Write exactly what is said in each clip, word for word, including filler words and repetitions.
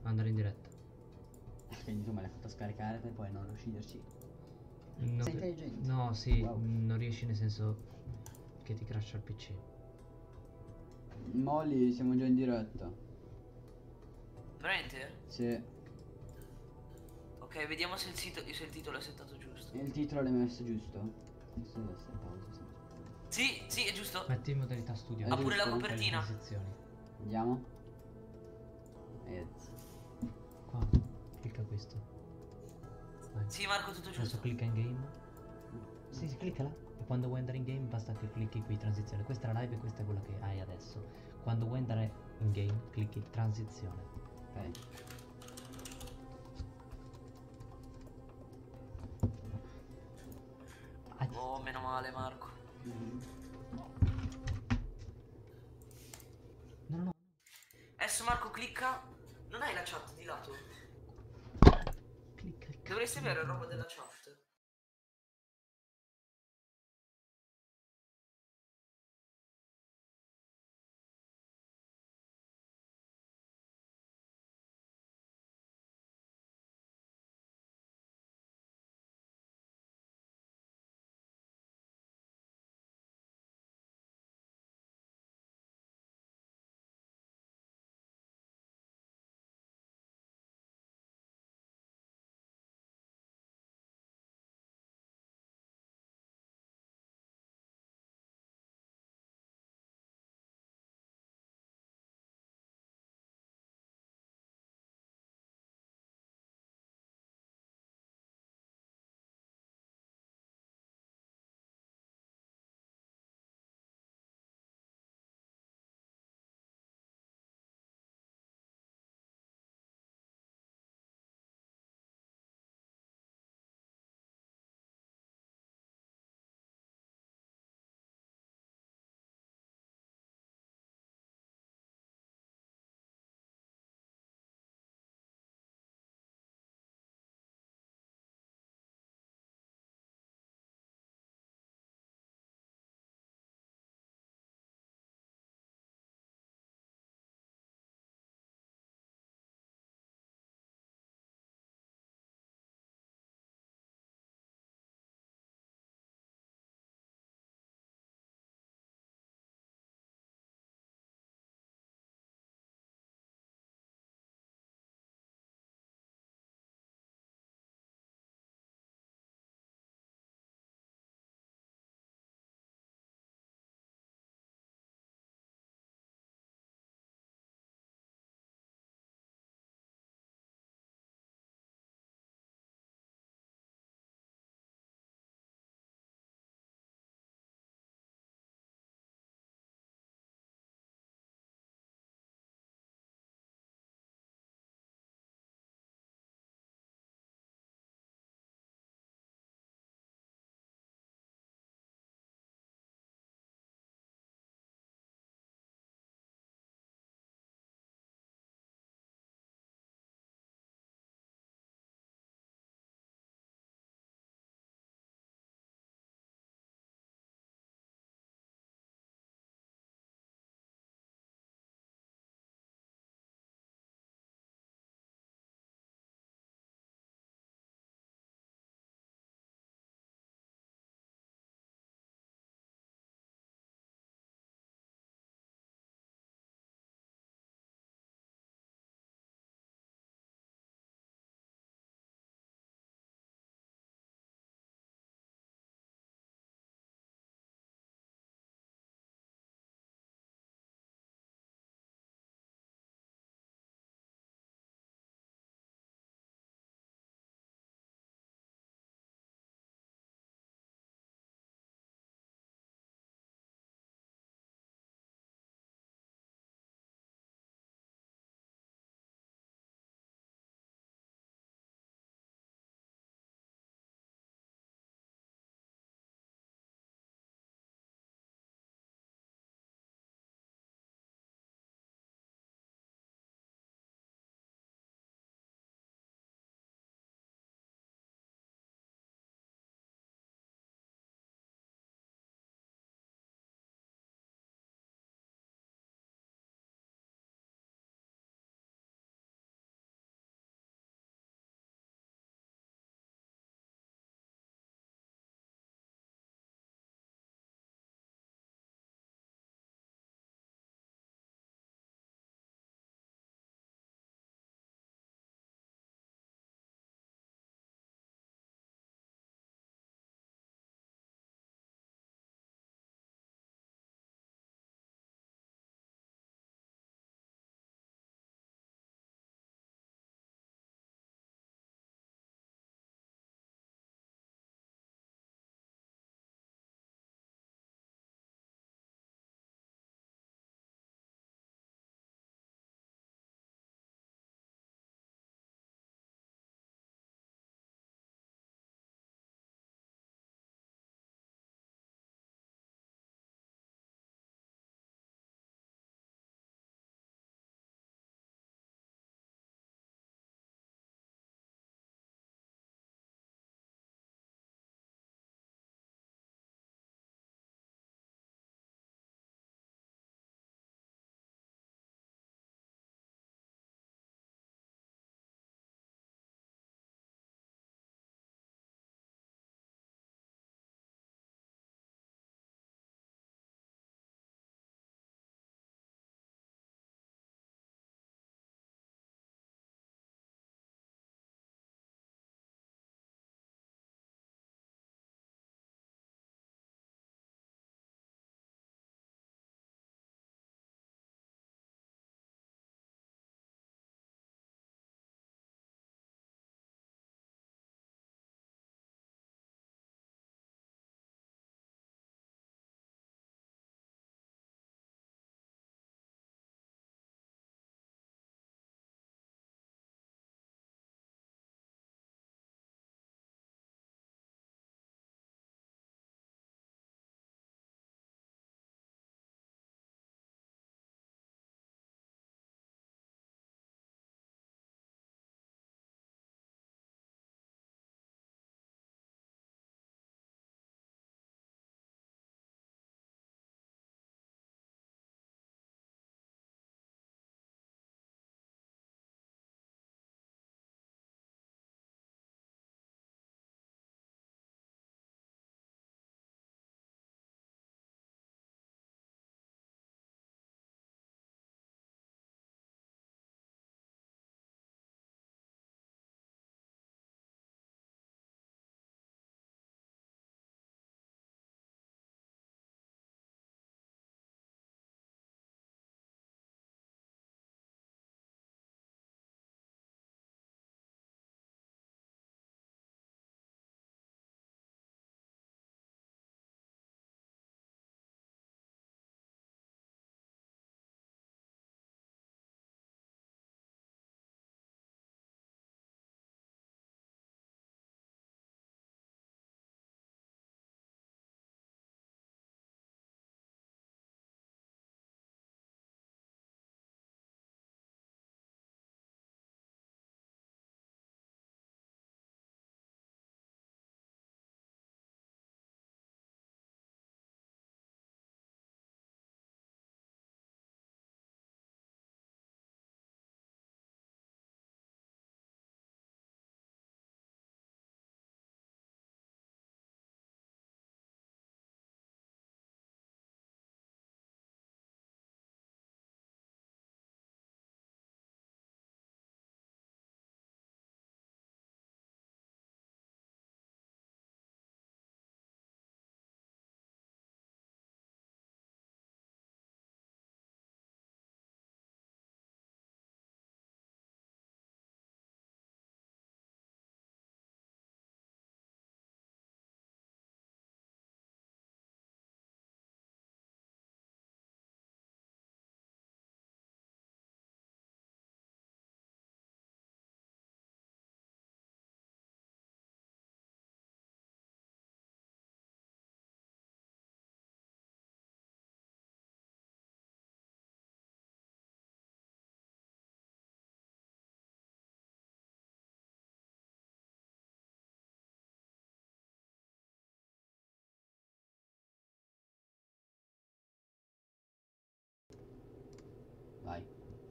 andare in diretta. Quindi tu me l'hai fatto scaricare per poi non ucciderci. No, Sei per- intelligente. No, sì, Wow. non riesci nel senso che ti crasha il P C. Molly, siamo già in diretta. Veramente? Sì. Ok, vediamo se il, sito, se il titolo è settato giusto. E il titolo l'hai messo giusto? Questo deve essere pausa, sì. Sì, sì, è giusto. Metti in modalità studio. È Ha pure la giusto? Fai le copertina. transizioni. Andiamo. Ed. Qua, clicca questo. Vai. Sì, Marco, tutto Adesso giusto. clicca in game. Sì, sì, cliccala. E quando vuoi andare in game basta che clicchi qui transizione. Questa è la live e questa è quella che hai adesso. Quando vuoi andare in game clicchi transizione. Ok. Ah, Oh, meno male, Marco. Mhm. no, no, no. Adesso Marco clicca. Non hai la chat di lato? Clicca. Dovresti avere roba della chat.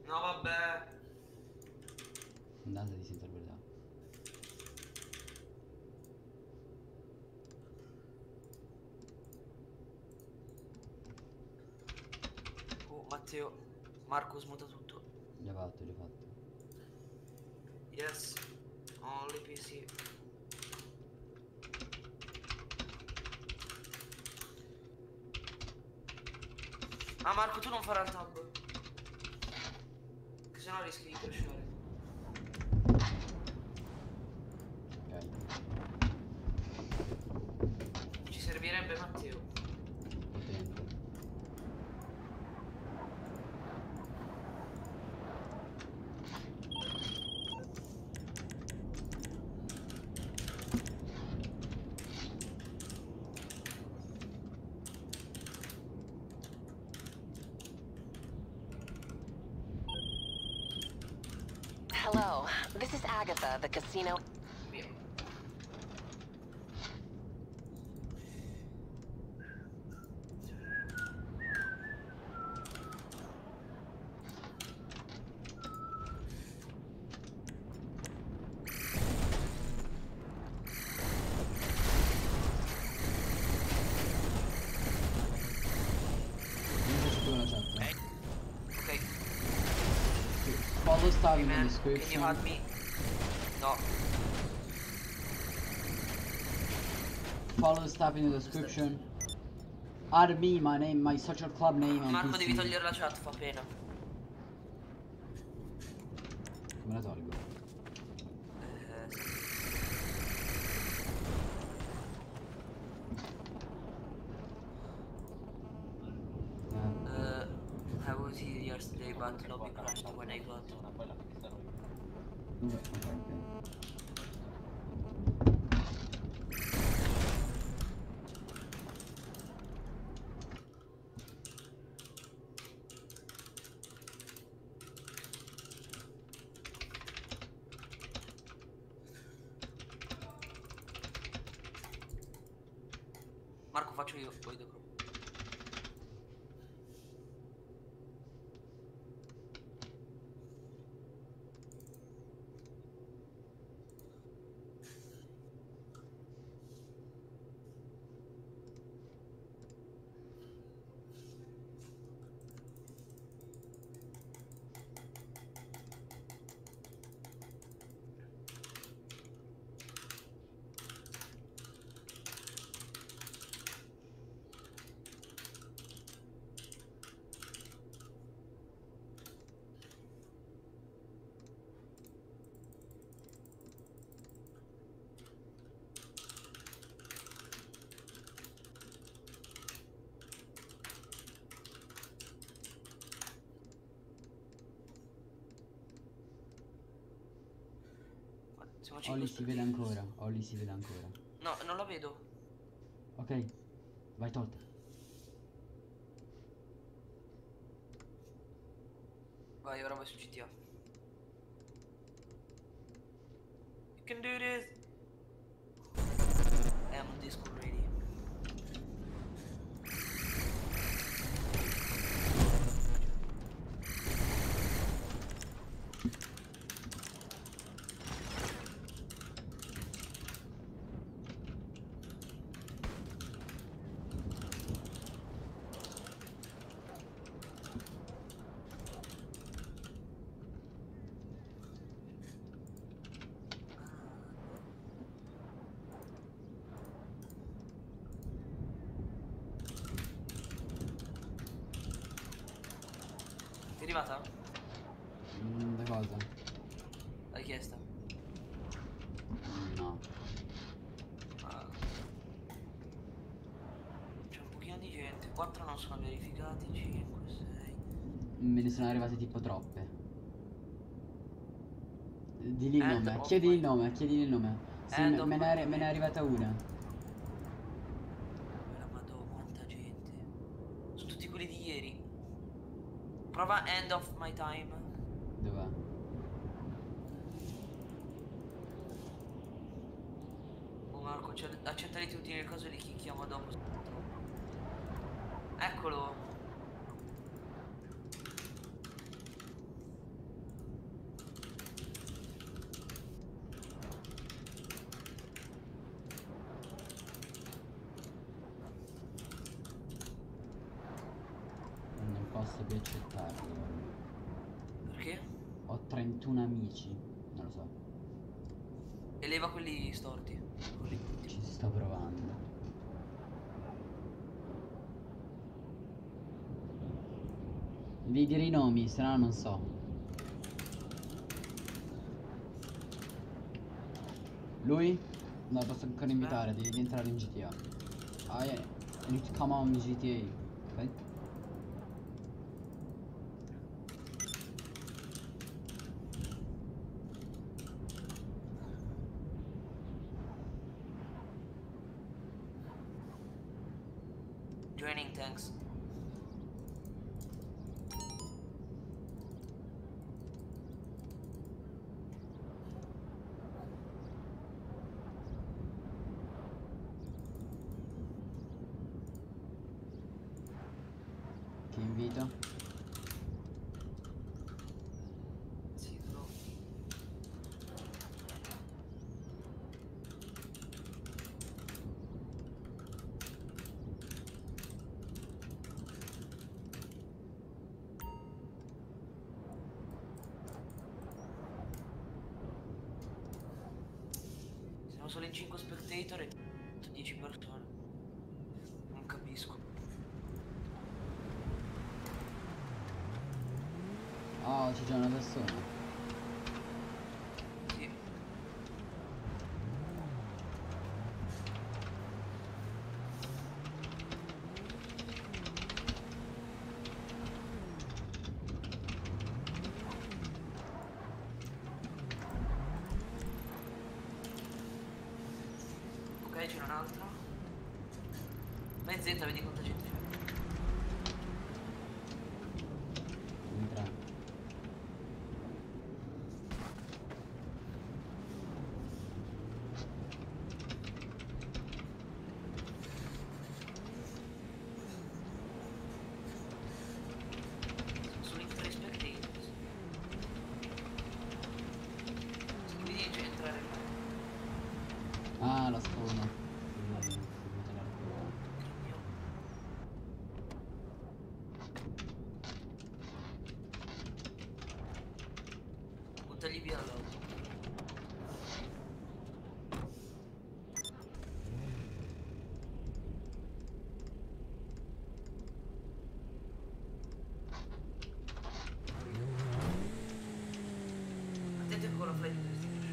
No, vabbè. Andate di interpretare. Oh, Matteo. Marco smuta tutto. Già fatto, già fatto. Yes. Only P C. Ah, Marco, tu non farai il tab. Che sennò rischi di crashare. Ok. Ci servirebbe Matteo. Potente. Hello, this is Agatha, the casino. Via. Non c'è più la chat. Ok. Sì. Follow star in the Man, can you description. help me? No. Follow the stuff in the description. Add me, my name, my social club name and Marco, P C. devi togliere la chat, fa pena. Me la tolgo. Eh, sì. Eh. Uh, I was here yesterday, but lobby crashed when I got. Ok, ok. Marco, faccio io, poi dopo. Siamo cinque Oli si vede spettators. ancora. Oli si vede ancora. No, non la vedo. Ok. Vai tolta. Vai, ora vai su G T A. You can do this. I am on Discord ready. È arrivata? Mm, da cosa? L'hai chiesta? No. Ah. C'è un pochino di gente. quattro non sono verificati. cinque, sei. Me ne sono arrivate tipo troppe. Digli il End nome, of chiedi il my- nome, chiedi il nome. Sì, End me, of me ne my è, me ne è arrivata una. La madò, quanta gente. Sono tutti quelli di ieri. Prova end of my time. Dov'è? Oh Marco, cioè, accettali tutti nel caso li chicchiamo dopo. Eccolo. posso più accettarlo. Perché? Ho trentuno amici. Non lo so. Eleva quelli storti. Quelli brutti. Ci sto provando. Devi dire i nomi, se no non so. Lui? No, posso ancora invitare, devi entrare in G T A. Ah, yeah. You need to come on G T A. Ok? Joining, thanks. Ti invito. Sì, però. Siamo solo in cinque spectator e dieci persone. Non capisco. Oh, c'è già una persona. Sì. Ok, c'è un altro. Vai in Z, vedi quanta gente c'è. Entra. Sono solo in tre spectators. Scrivi di entrare qua. Ah, la sforma. Io. Buttagli via l'auto. Attenti con la flight investigation.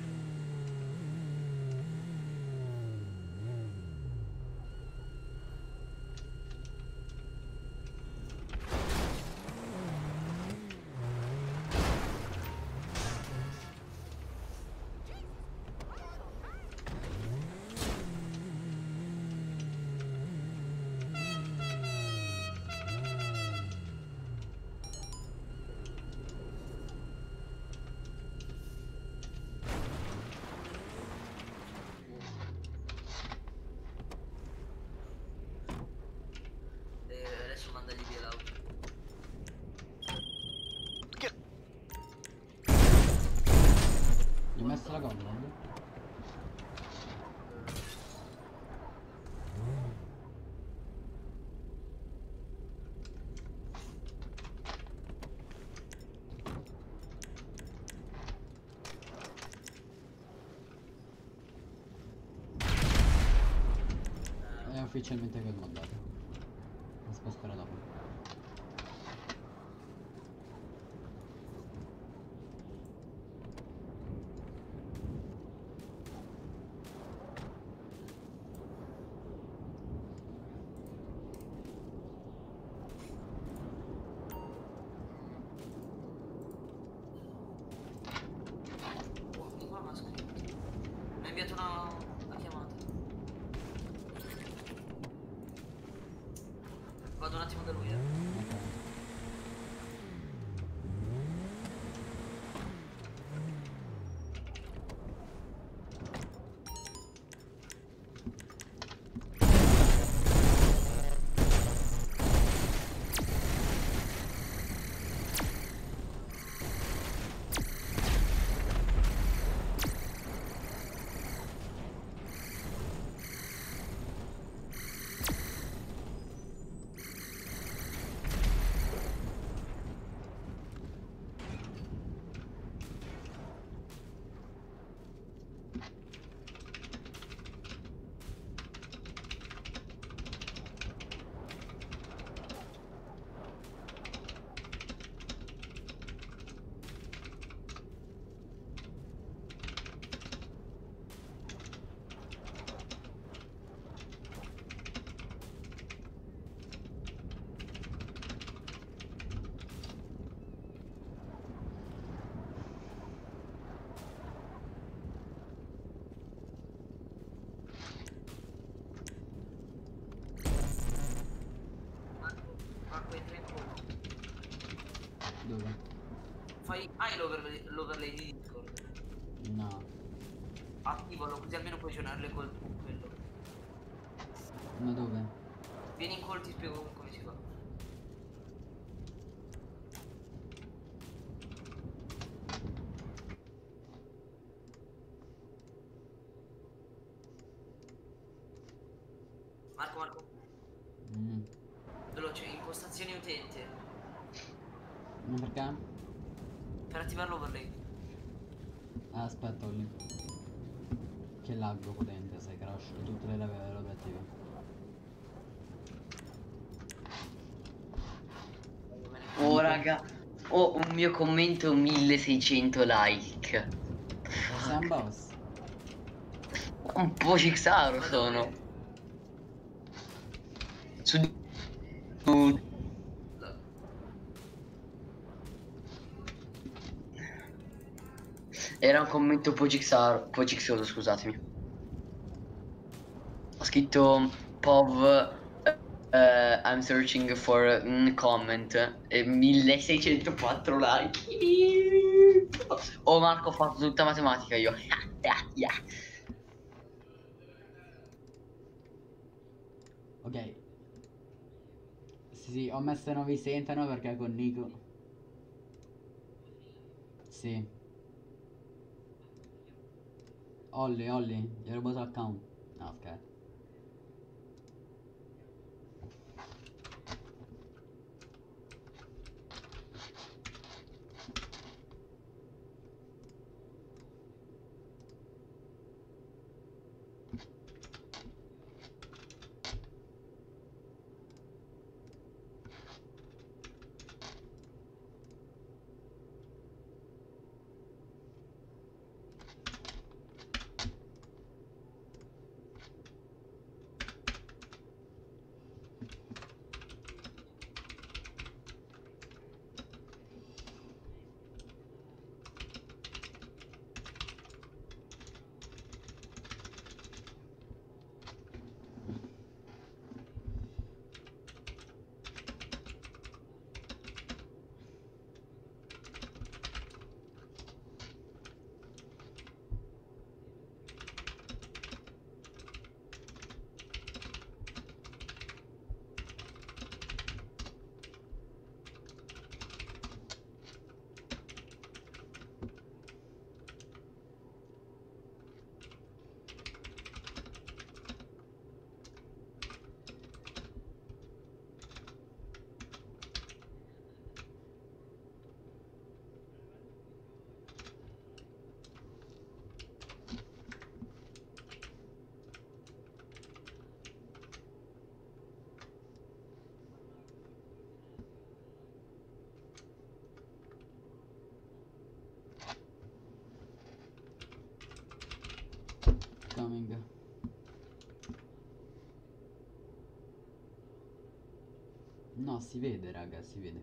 E adesso mandagli via l'auto. Gli ho messo la gonna? È ufficialmente comandato. La sposterò dopo. Oh, di qua mi ha scritto. Mi ha inviato una, una chiamata. Vado un attimo da lui, eh. Ok. fai. Hai l'overlay, l'overlay di Discord? No. Attivalo così almeno puoi aggiornarle col con quello. Ma dove? Vieni in call, ti spiego come si fa. Marco, Marco, Mm. veloce, impostazioni utente. Ma perché? Per attivare l'overlay. Ah, aspetta lì. Che laggo potente, sai, crash tutte le leve robe attive. Oh raga, ho un mio commento milleseicento like. Eh, sei un boss. Un po' cixaro Ma sono. dove? Su su- La- Era un commento un po' cixaro, un po' cixoso, scusatemi. Ho scritto Pov, eh, I'm searching for un comment e milleseicentoquattro like. Oh Marco, ho fatto tutta matematica io. Ok. Sì, sì, ho messo non vi sentano perché con Nico. Sì. Olli, Olli, gli ho rubato l'account. No, scherzo. Coming. No, si vede, raga, si vede.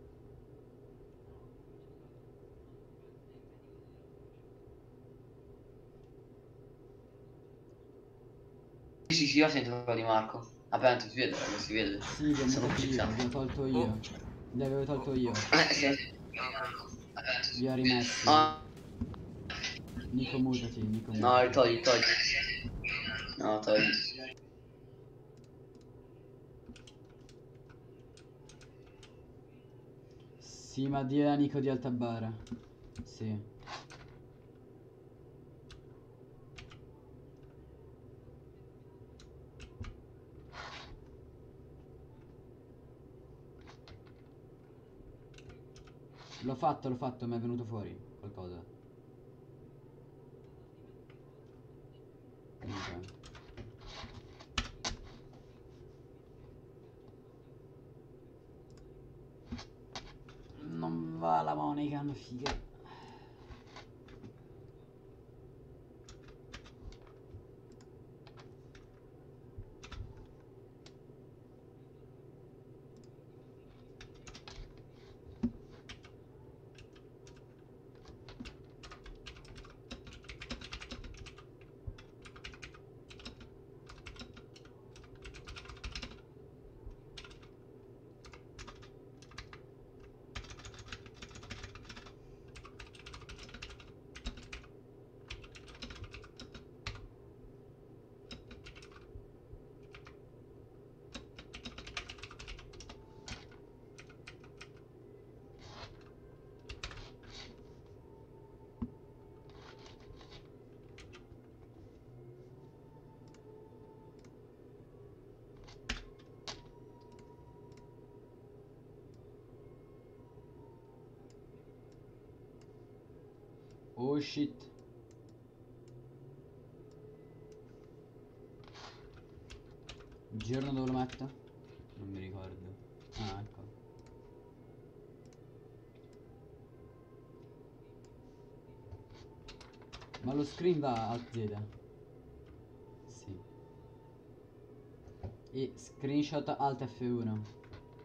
Sì, sì, sì, ho sentito quello di Marco. Vabbè, si vede, raga, si vede. Sì, li ho Sono mutati io, fissato. li ho tolto io. Li avevo tolto io. Eh, sì. Li ho rimessi. Ah, Nico mutati, Nico no, mutati. togli, togli. No, togli. Sì, ma di a Nico di Altabara. Sì. L'ho fatto, l'ho fatto, mi è venuto fuori qualcosa. Ok. Non va la Monica, no figa. Oh shit. Il giorno dove lo metto? Non mi ricordo. Ah, ecco. Ma lo screen va Alt Z? Sì. E screenshot Alt F uno.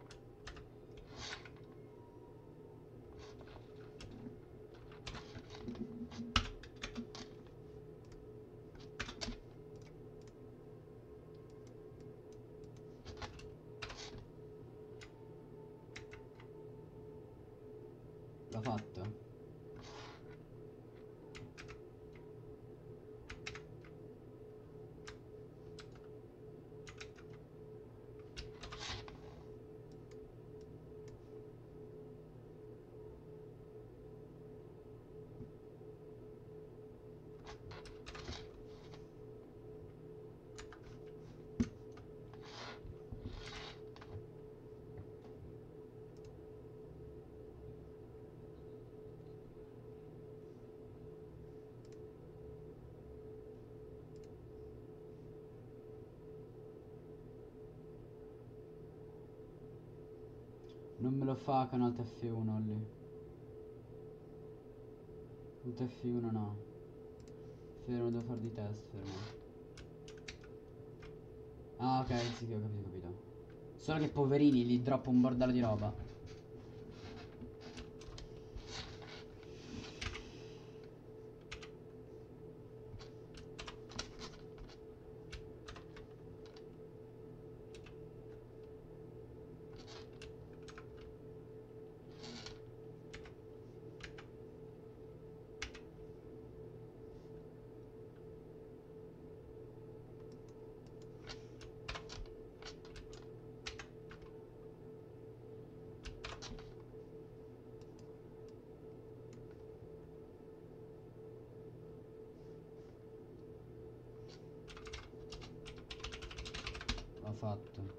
L'ho fatto? Non me lo fa con Alt F uno lì. Alt F uno no. Fermo, devo fare di test, fermo. Ah ok, sì che ho capito, ho capito. Solo che poverini gli droppa un bordello di roba. L'ho fatto.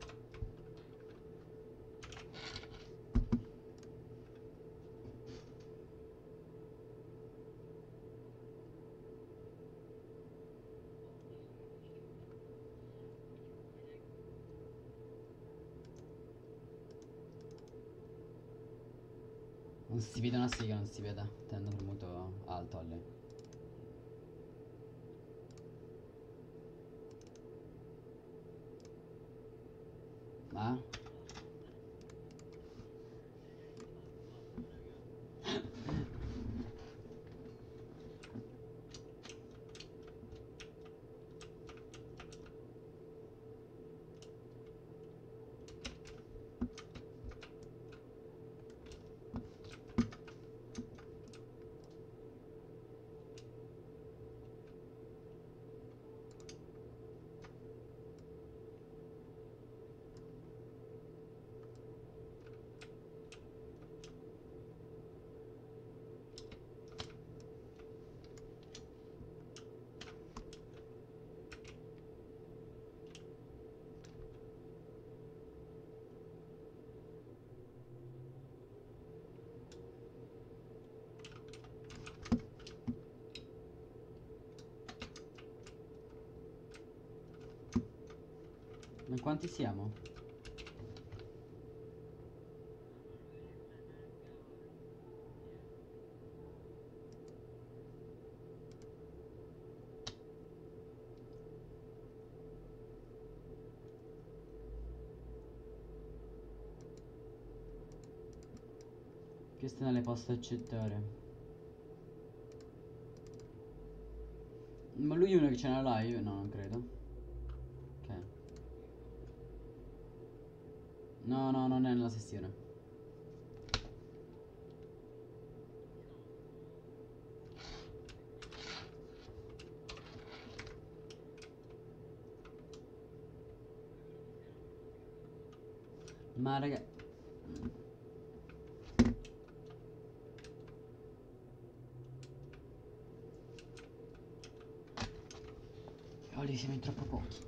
Non si vede una siga, non si vede. Tendo premuto alto lì. Ah? Ma quanti siamo? Queste non le posso accettare. Ma lui è uno che c'è nella live? No, non credo. Ok. No, no, non è nella sessione. Ma raga... Cavoli, siamo in troppo pochi.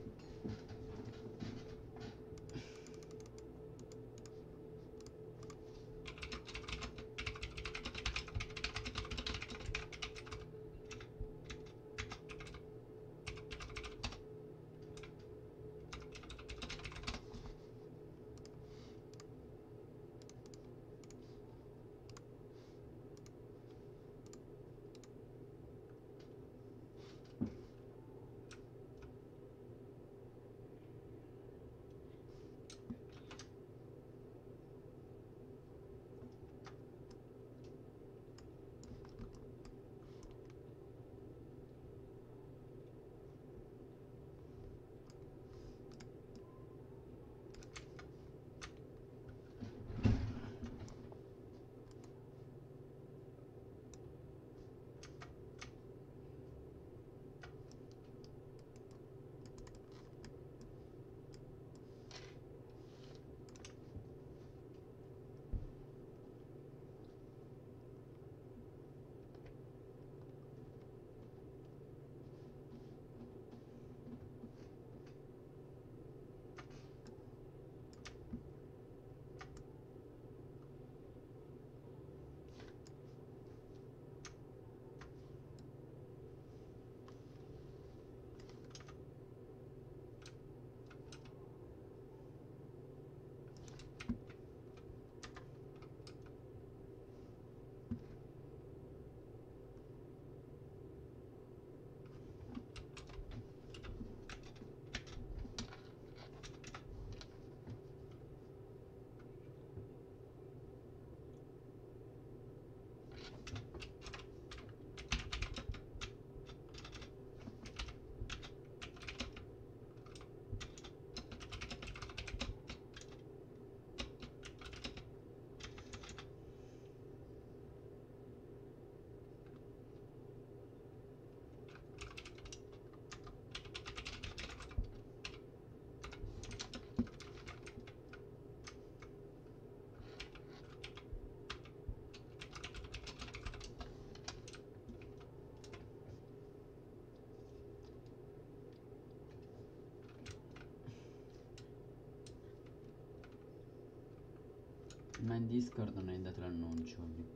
Ma in Discord non hai dato l'annuncio.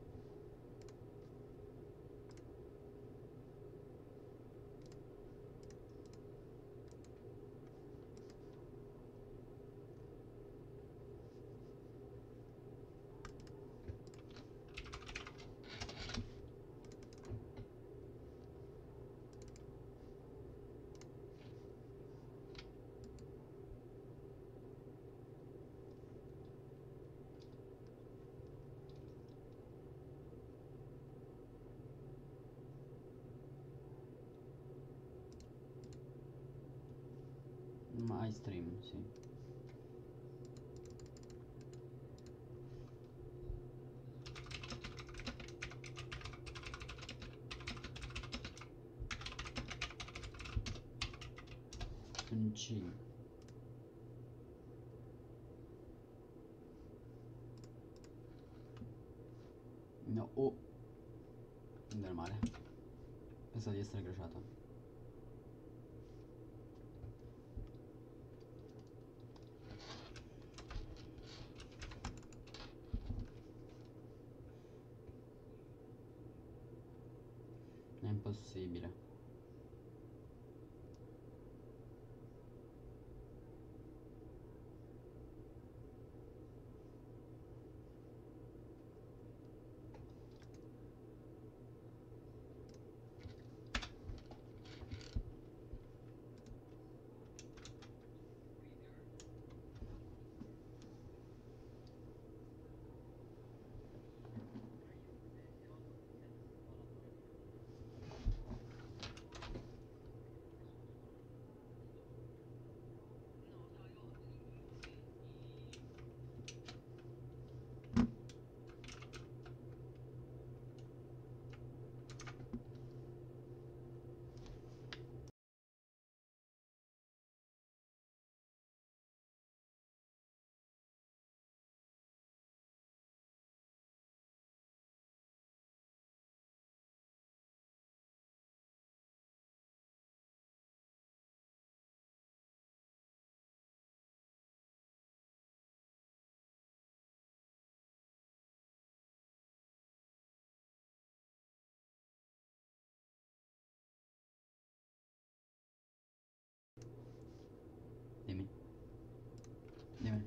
My stream, sì. C. No, oh. Non è male. Pensavo di essere crashato. È impossibile. Dimmi. Dimmi.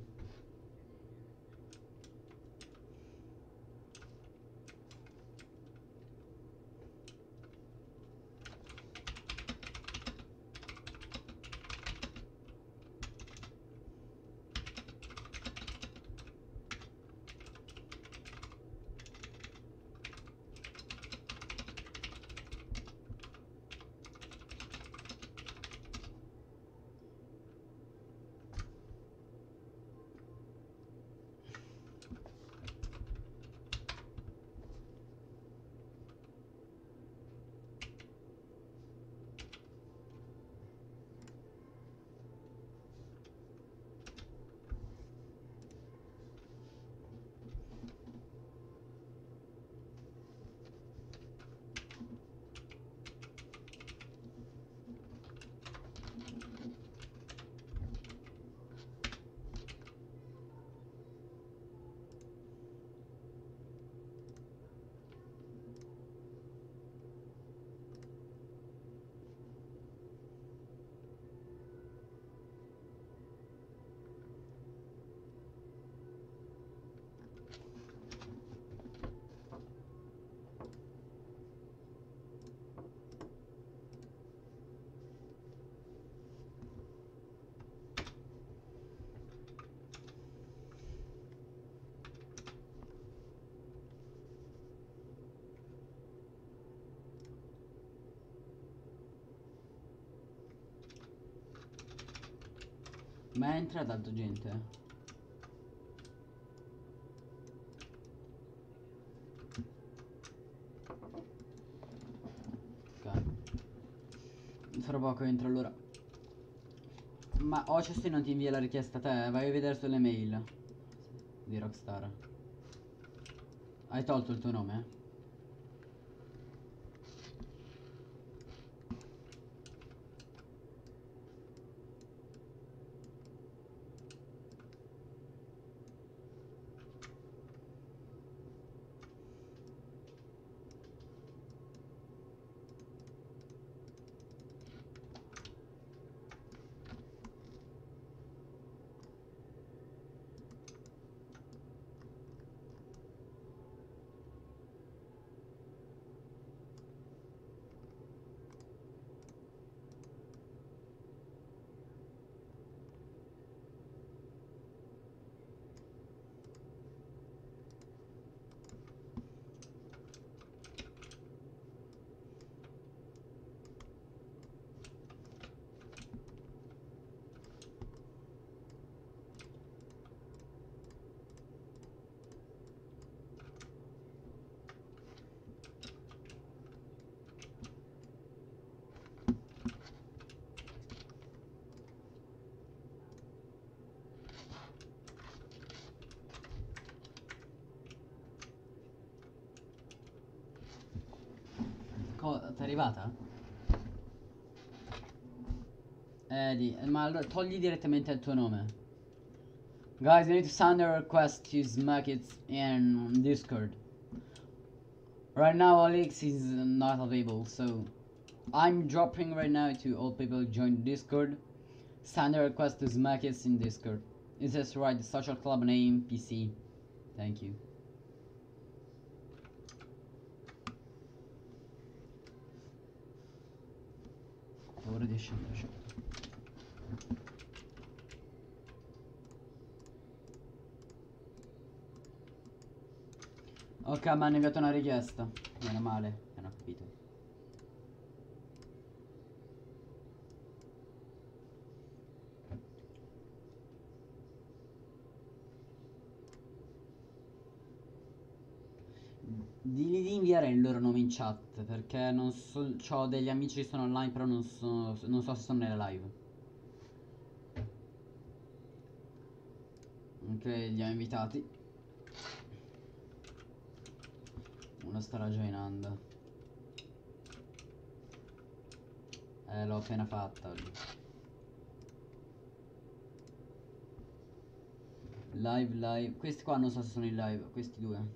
Ma è entrata altra gente? Ok. Fra poco entro allora. Ma Ocest non ti invia la richiesta a te? Vai a vedere sulle mail di Rockstar. Hai tolto il tuo nome? T'è arrivata? Eh, di, ma allora togli direttamente il tuo nome. Guys, you need to send a request to smack it in Discord. Right now, Alex is not available, so I'm dropping right now to all people who join Discord. Send a request to smack it in Discord. It says right, social club name, P C. Thank you. Ora di scendere. Ok, mi hanno inviato una richiesta. Meno male, non ho capito. Digli di inviare il loro nome in chat, perché non so, ho degli amici che sono online, però non so, non so se sono nelle live. Ok, li ho invitati. Uno starà joinando. Eh, l'ho appena fatta oggi. Live, live. Questi qua non so se sono in live, questi due.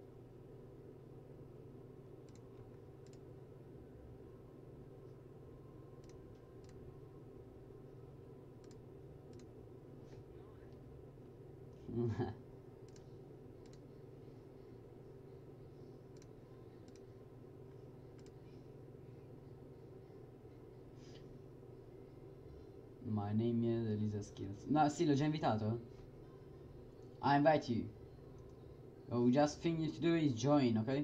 My name is Elisa Skills. No, sì, l'ho già invitato. I invite you. Oh, just thing you to do is join, ok?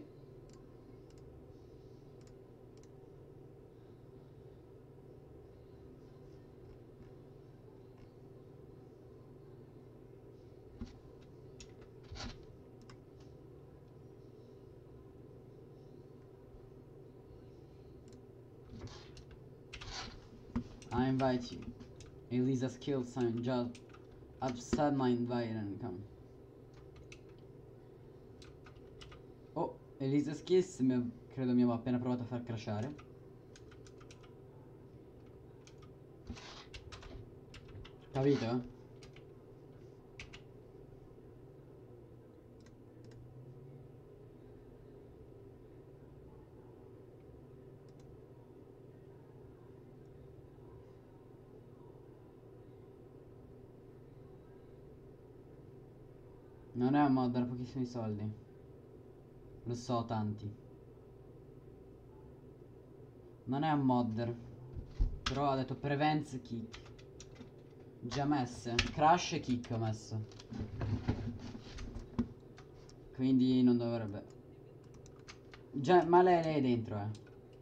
I invite you. Elisa Skills, I'm just upset my invite and come. Oh, Elisa Skills mi, credo mi aveva appena provato a far crashare. Capito? Non è un modder, pochissimi soldi. Lo so, tanti. Non è un modder. Però ha detto prevents kick. Già messe. Crash e kick ho messo. Quindi non dovrebbe. Già, ma lei, lei è dentro, eh.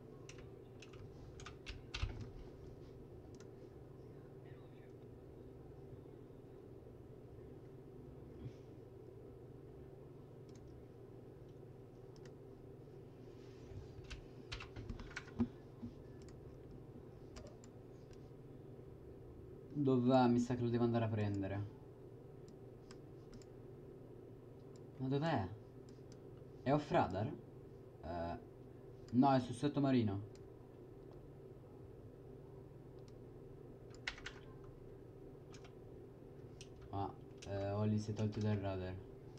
Dov'è? Mi sa che lo devo andare a prendere. Ma dov'è? È off radar? Eh, no, è sul sottomarino. Ah, eh, Olli si è tolto dal radar.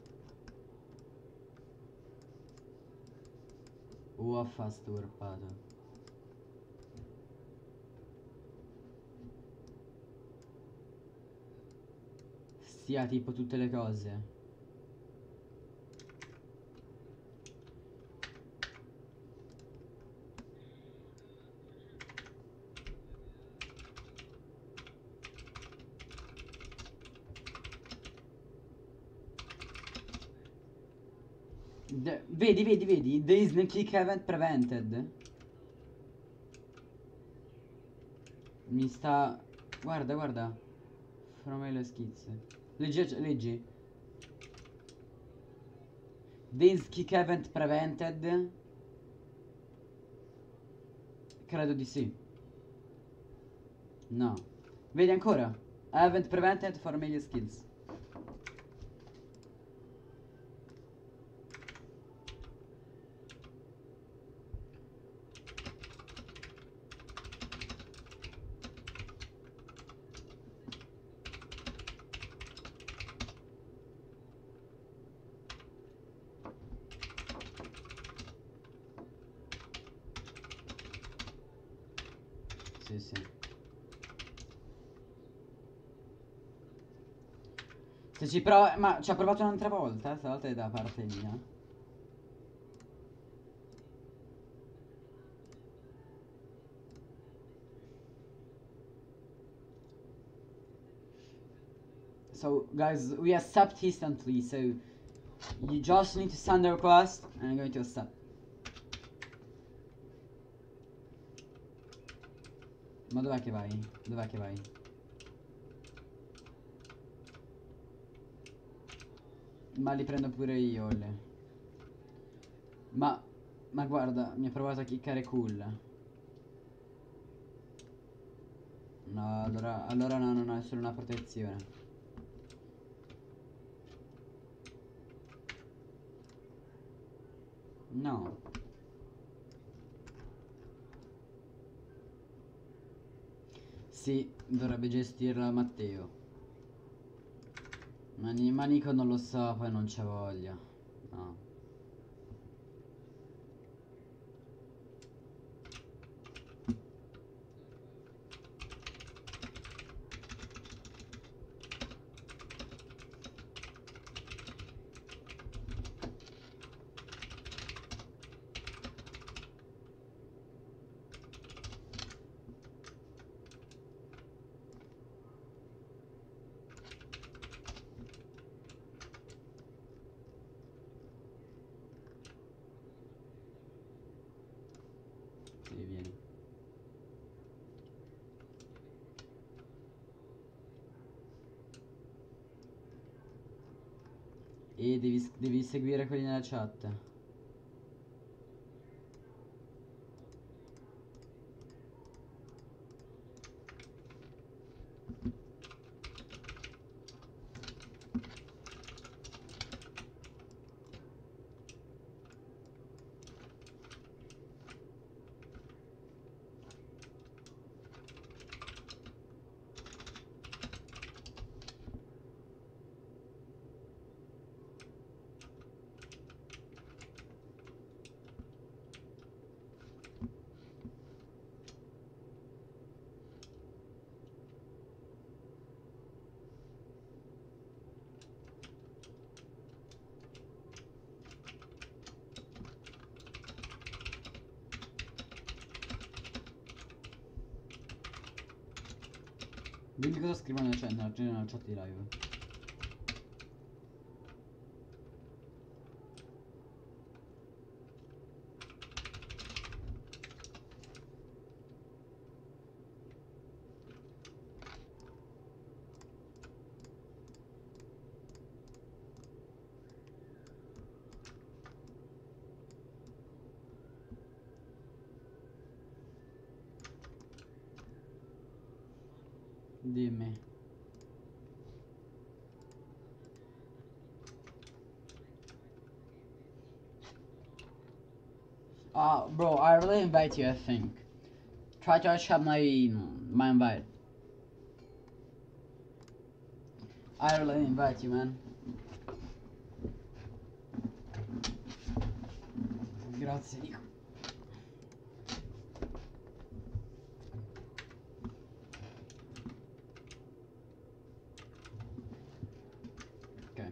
Uh, ha fast warpato. Sia tipo tutte le cose. De vedi, vedi, vedi? There is no kick event prevented. Mi sta... Guarda, guarda. From le schizze. Leggi, leggi. This kick event prevented. Credo di sì. No. Vedi ancora? Event prevented for melee skills. Sì, sì. Se ci prova... Ma ci ha provato un'altra volta? Stavolta è da parte mia. So, guys, we accept instantly, so... You just need to send the request, and I'm going to accept. Ma dov'è che vai? Dov'è che vai? Ma li prendo pure io, le. Ma... Ma guarda, mi ha provato a kickare cool. No, allora... Allora no, no, no, è solo una protezione. No. Sì, dovrebbe gestirla Matteo. Ma, Ni- ma Nico non lo so, poi non c'è voglia. No. Sì, vieni. E devi, devi seguire quelli nella chat. Dimmi cosa scrivono nella chat, nella, nella chat di live. Dimmi. Ah, bro, I really invite you, I think. Try to accept my my invite. I really invite you, man. Grazie, Nico. Ok.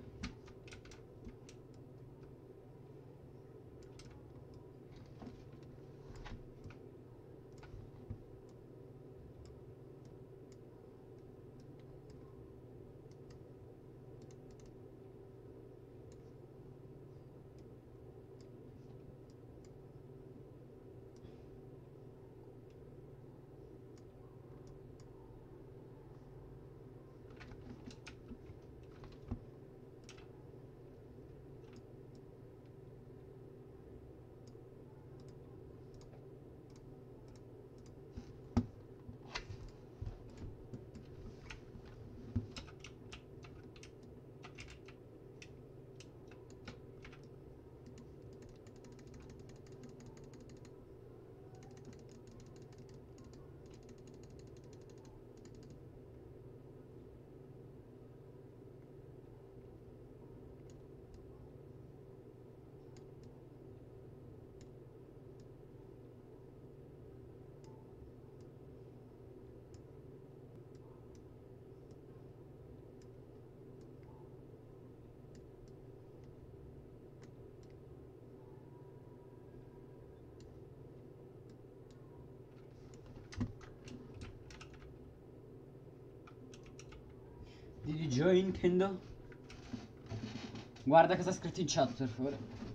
D J Nintendo. Guarda cosa ha scritto in chat, per favore.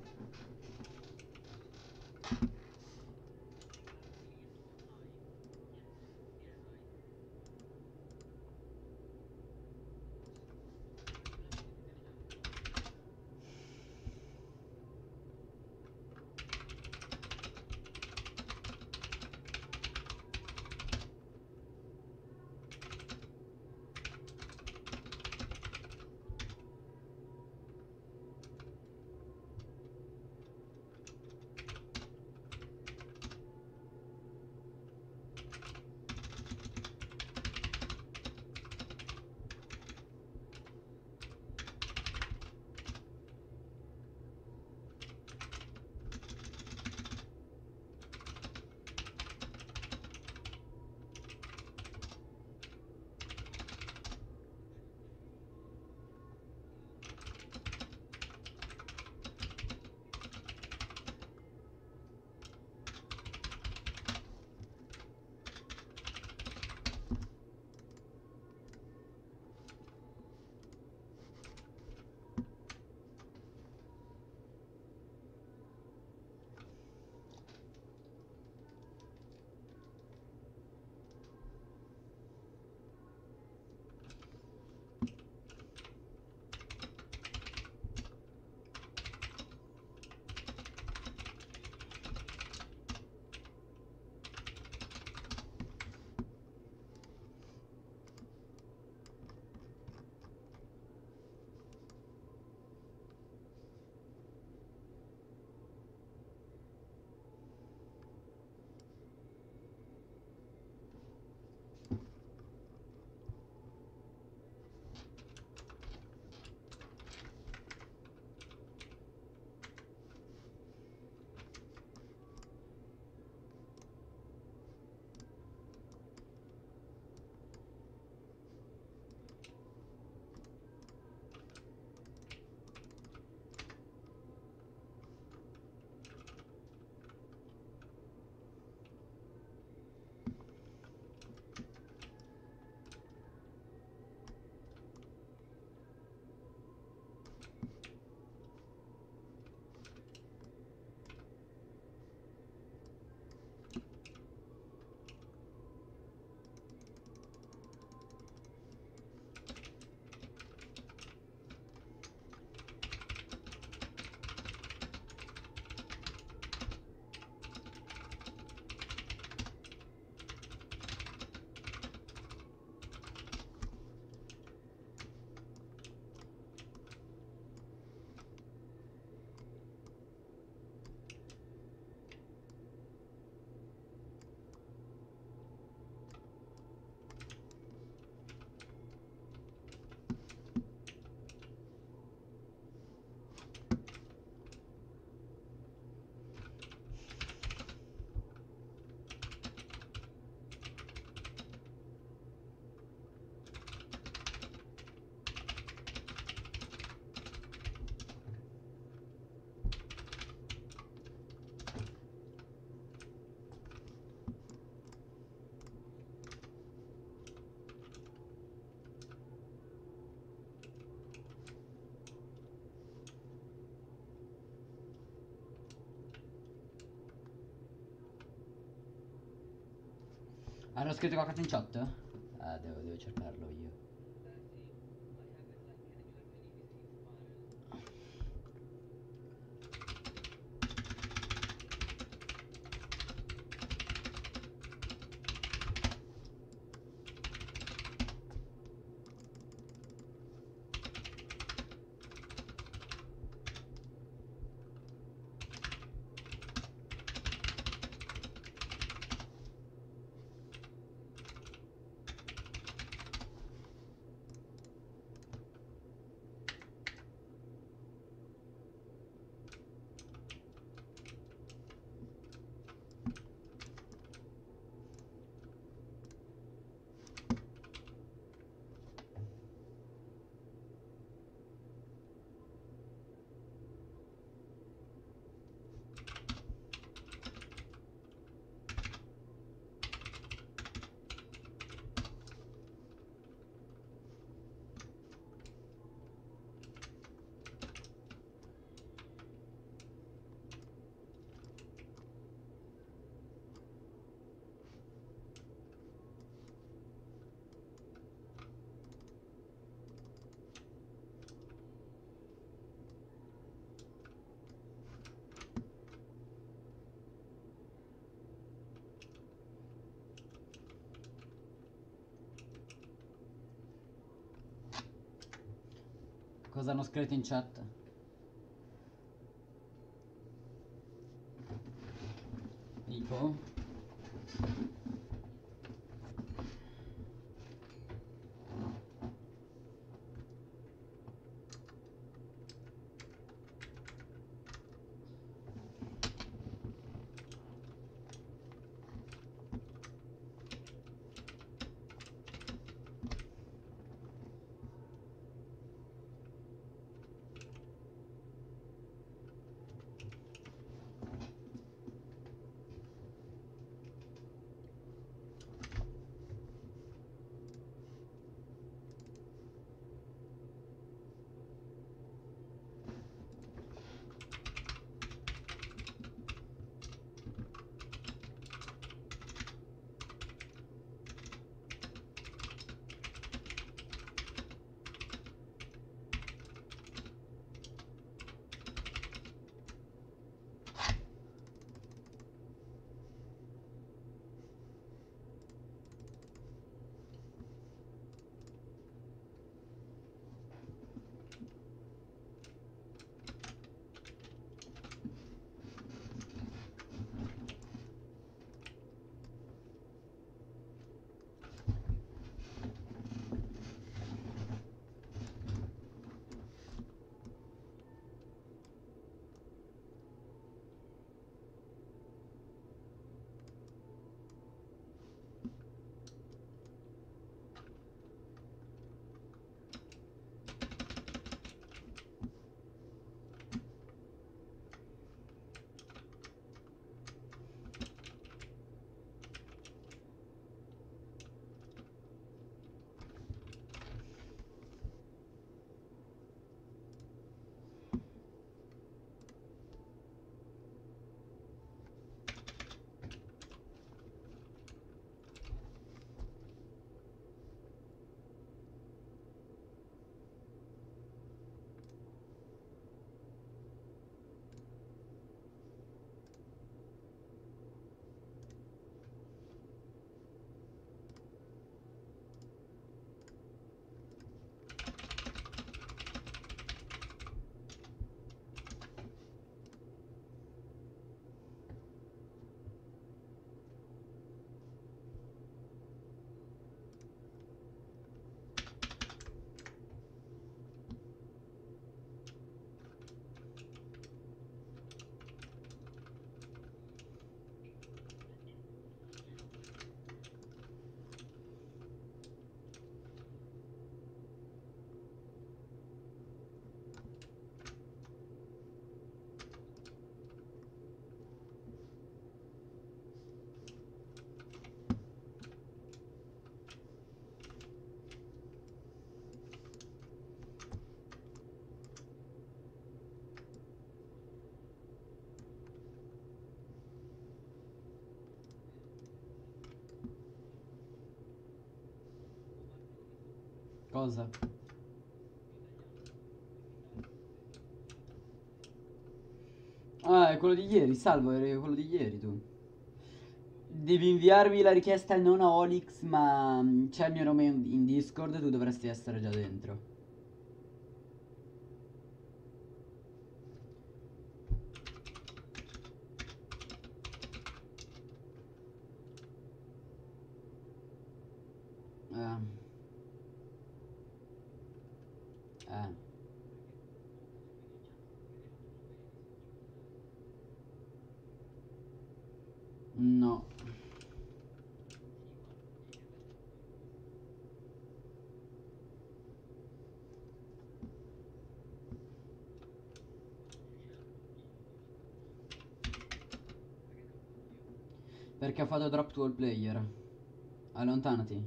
Hanno scritto qualcosa in chat? Ah, devo, devo cercarlo io. Cosa hanno scritto in chat? Tipo? Cosa? Ah, è quello di ieri, salvo, era quello di ieri tu. Devi inviarmi la richiesta non a Olix, ma mm, c'è il mio nome in in Discord, tu dovresti essere già dentro. Eh. Eh. No. Perché ha fatto drop to all player. Allontanati.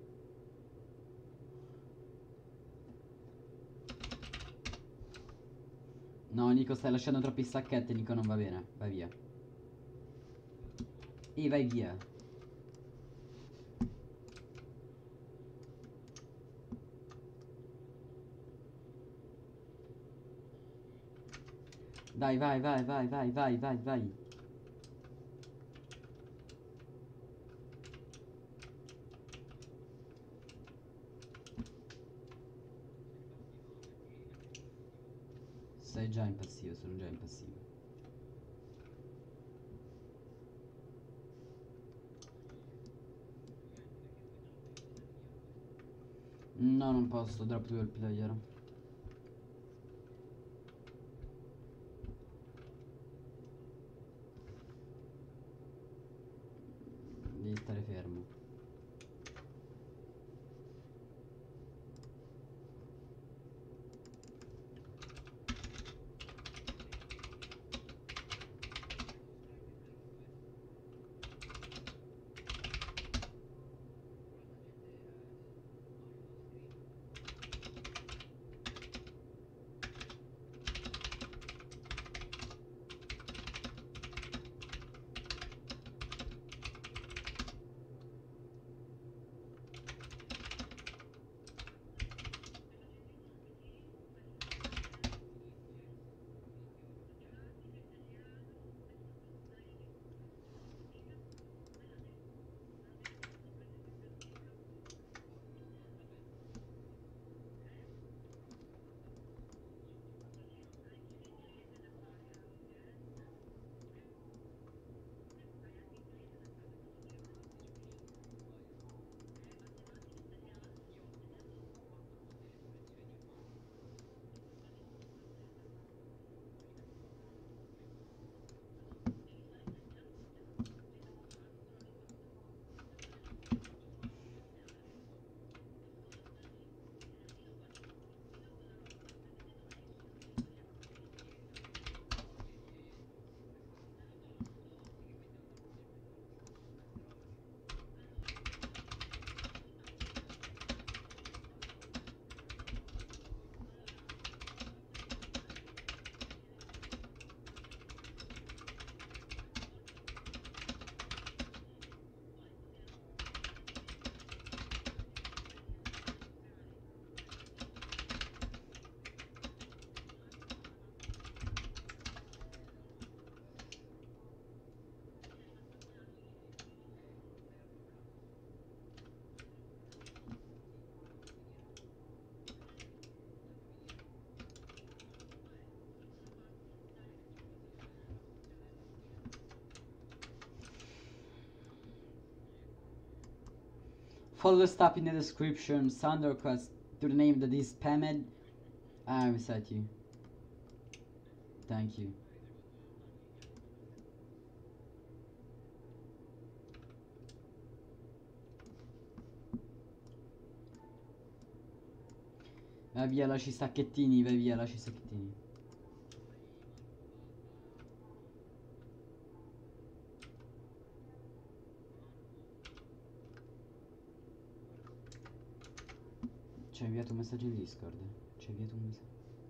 No, Nico, stai lasciando troppi sacchetti, Nico, non va bene. Vai via. Ehi, vai via. Dai, vai, vai, vai, vai, vai, vai, vai. Sei già in passivo, sono già in passivo. No, non posso, drop dual player. Devi stare fermo. Follow the step in the description, send a request to the name that is spammed. I reset you. Thank you. Vai via, lasci stacchettini, vai via, lasci stacchettini. Ci hai inviato un messaggio in Discord? Ci hai inviato un messaggio?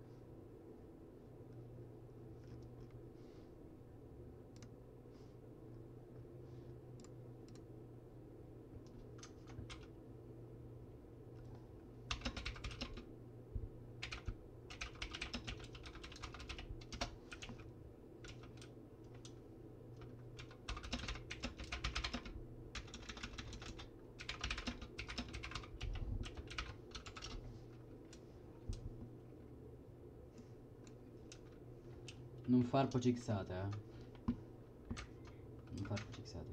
Non far pocixate, eh. Non far pocixate.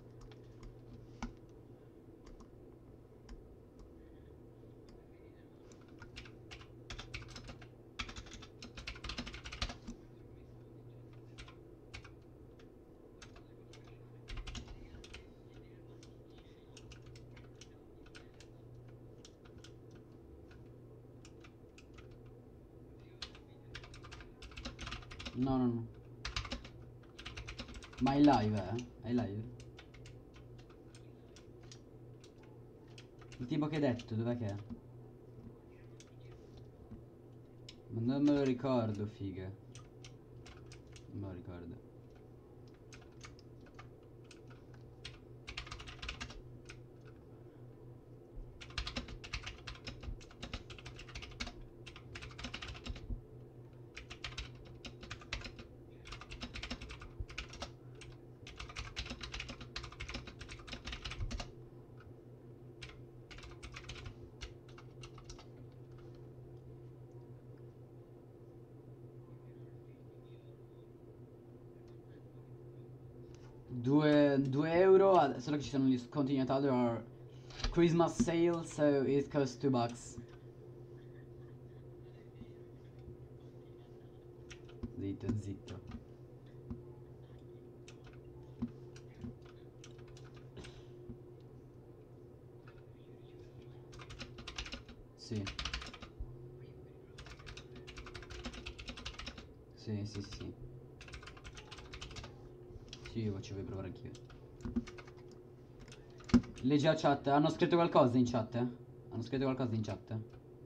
No, no, no. Ma è live, eh? È live? Il tipo che hai detto, dov'è che è? Ma non me lo ricordo, figa. Non me lo ricordo. due euro, ad- solo che ci sono gli sconti di Natale or Christmas sale, so it costs two bucks. Zitto, zitto. Sì. Sì, sì, sì, sì. Sì, io ci voglio provare anch'io. Leggi la chat. Hanno scritto qualcosa in chat? Eh? Hanno scritto qualcosa in chat?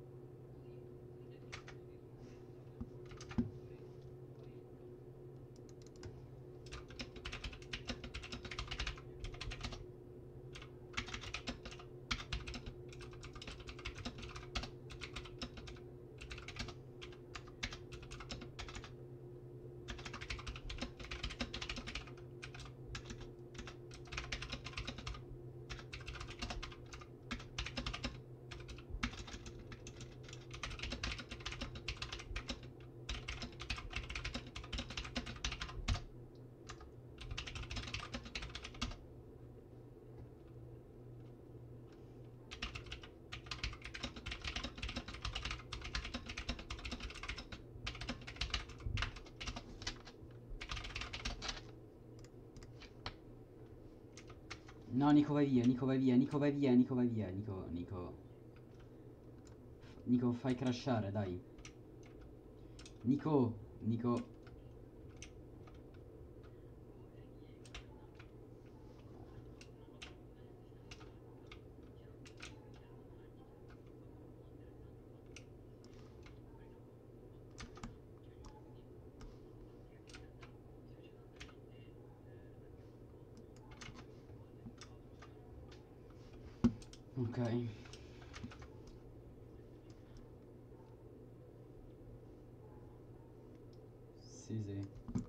No, Nico vai via, Nico vai via, Nico vai via, Nico vai via, Nico, Nico. Nico, fai crashare, dai. Nico, Nico. Ok. Sì, sì.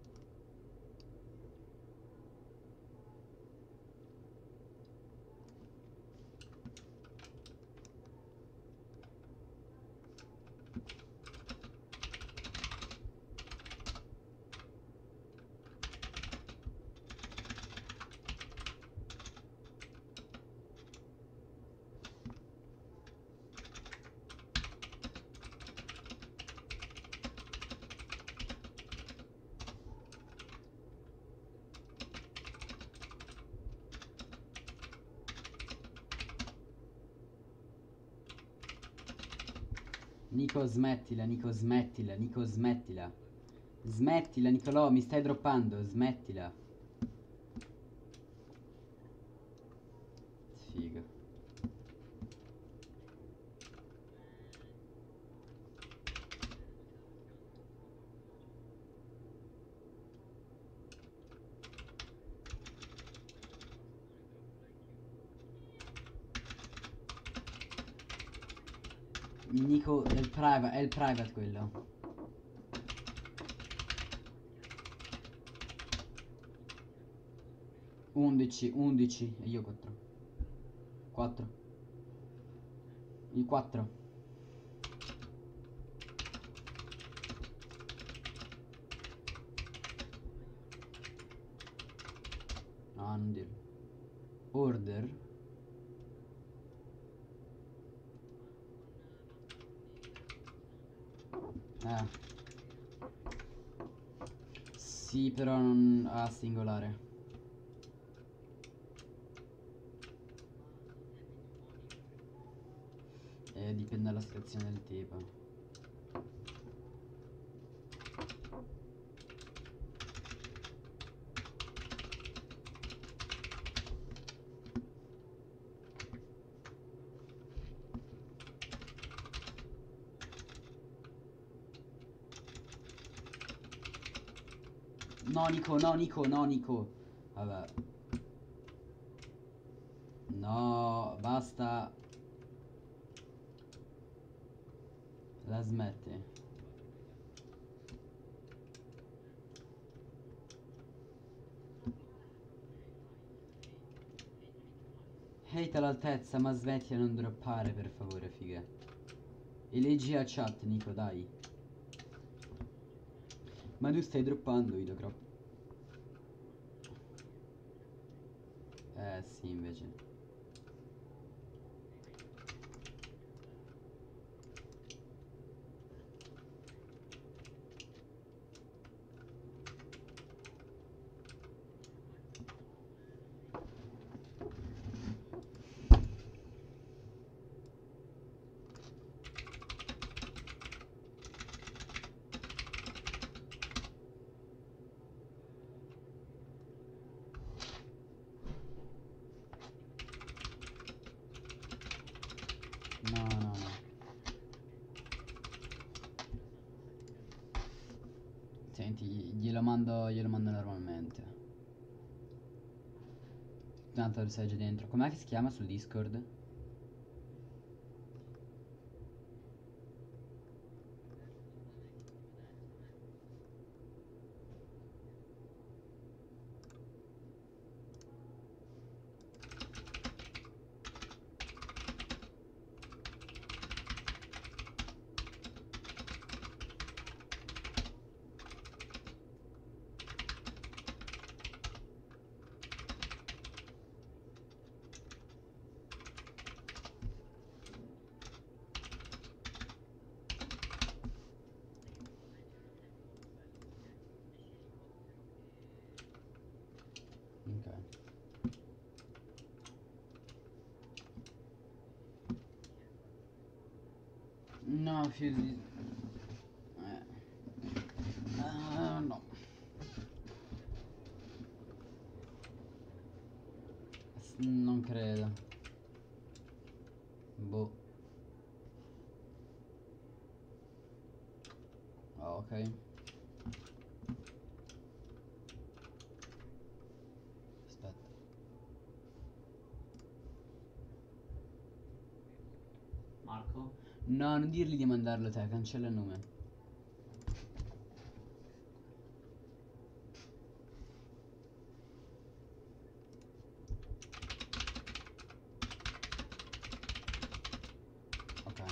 Nico smettila, Nico smettila, Nico smettila. Smettila, Nicolò, mi stai droppando, smettila. Figa. Nico, è il private, è il private quello. undici, undici e io quattro. quattro. Il quattro. No, non dirlo. Order. Eh. Sì, però non ha singolare. Eh, dipende dalla situazione del tipo. No, Nico, no, Nico, no, Nico. Vabbè. No, basta. La smetti. Hate all'altezza, ma smetti a non droppare, per favore, figa. E leggi a chat, Nico, dai. Ma tu stai droppando, Idocrop. Eh sì, invece. No, no, no. Senti, glielo mando, glielo mando normalmente. Tanto sei già dentro. Com'è che si chiama sul Discord? Ok. No, Fuse. Eh. Ah, no. S- Non credo. Boh. Ah, ok. Aspetta. Marco? No, non dirgli di mandarlo te, cancella il nome. Ok.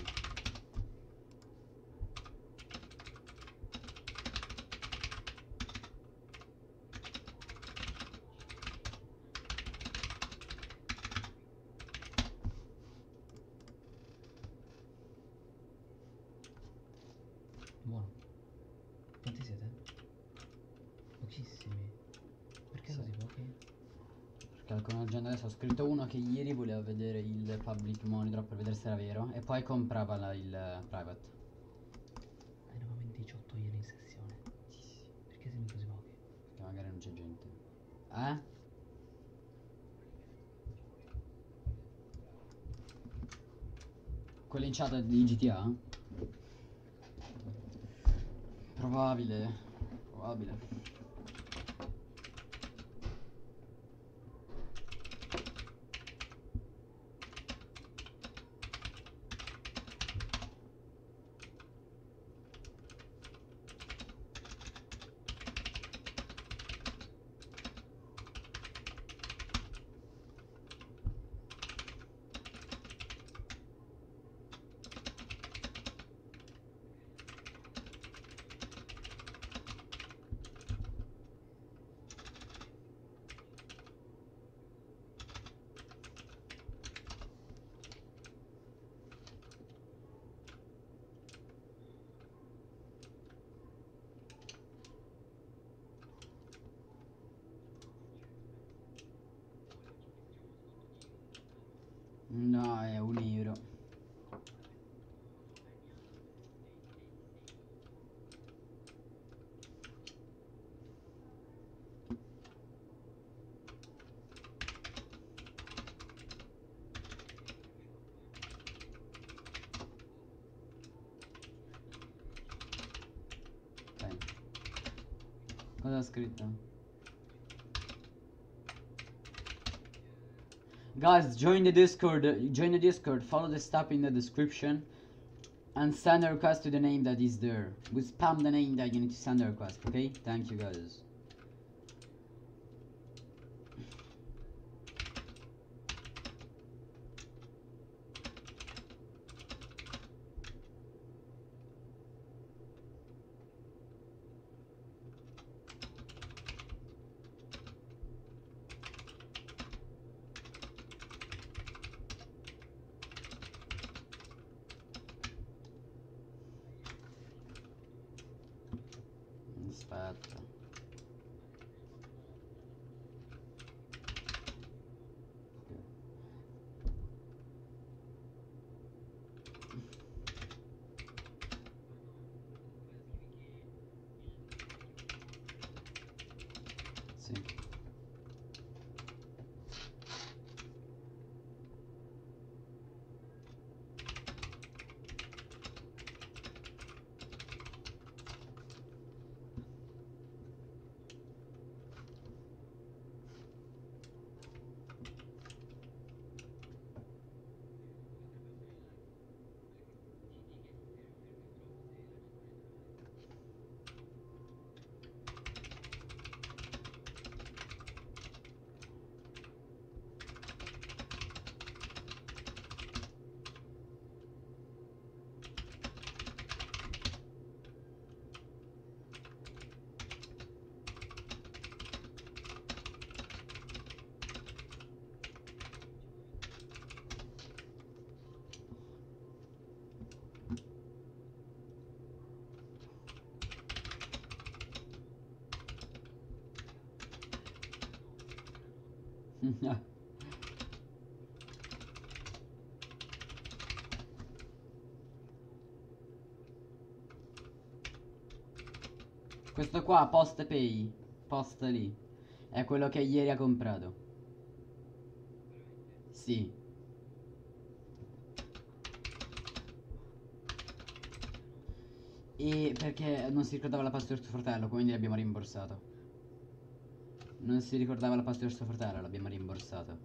Buono. Quanti siete? Pochissimi. Perché Sì. così pochi? Perché alcune agende adesso ho scritto uno che ieri voleva vedere il public monitor per vedere se era vero e poi comprava la- il eh, private. Eravamo in diciotto ieri in sessione. Perché siamo così pochi? Perché magari non c'è gente. Eh? Quello in chat di G T A? Probabile. Probabile. No, è un euro. Ok. Cosa ha scritto? Guys, join the Discord. Join the Discord. Follow the stuff in the description. And send a request to the name that is there. We spam the name that you need to send a request, okay? Thank you guys. Aspetta. Sì. Questo qua, Post Pay, Post lì, è quello che ieri ha comprato. Sì. E perché non si ricordava la password suo fratello, quindi l'abbiamo rimborsato. Non si ricordava la password suo fratello, l'abbiamo rimborsato.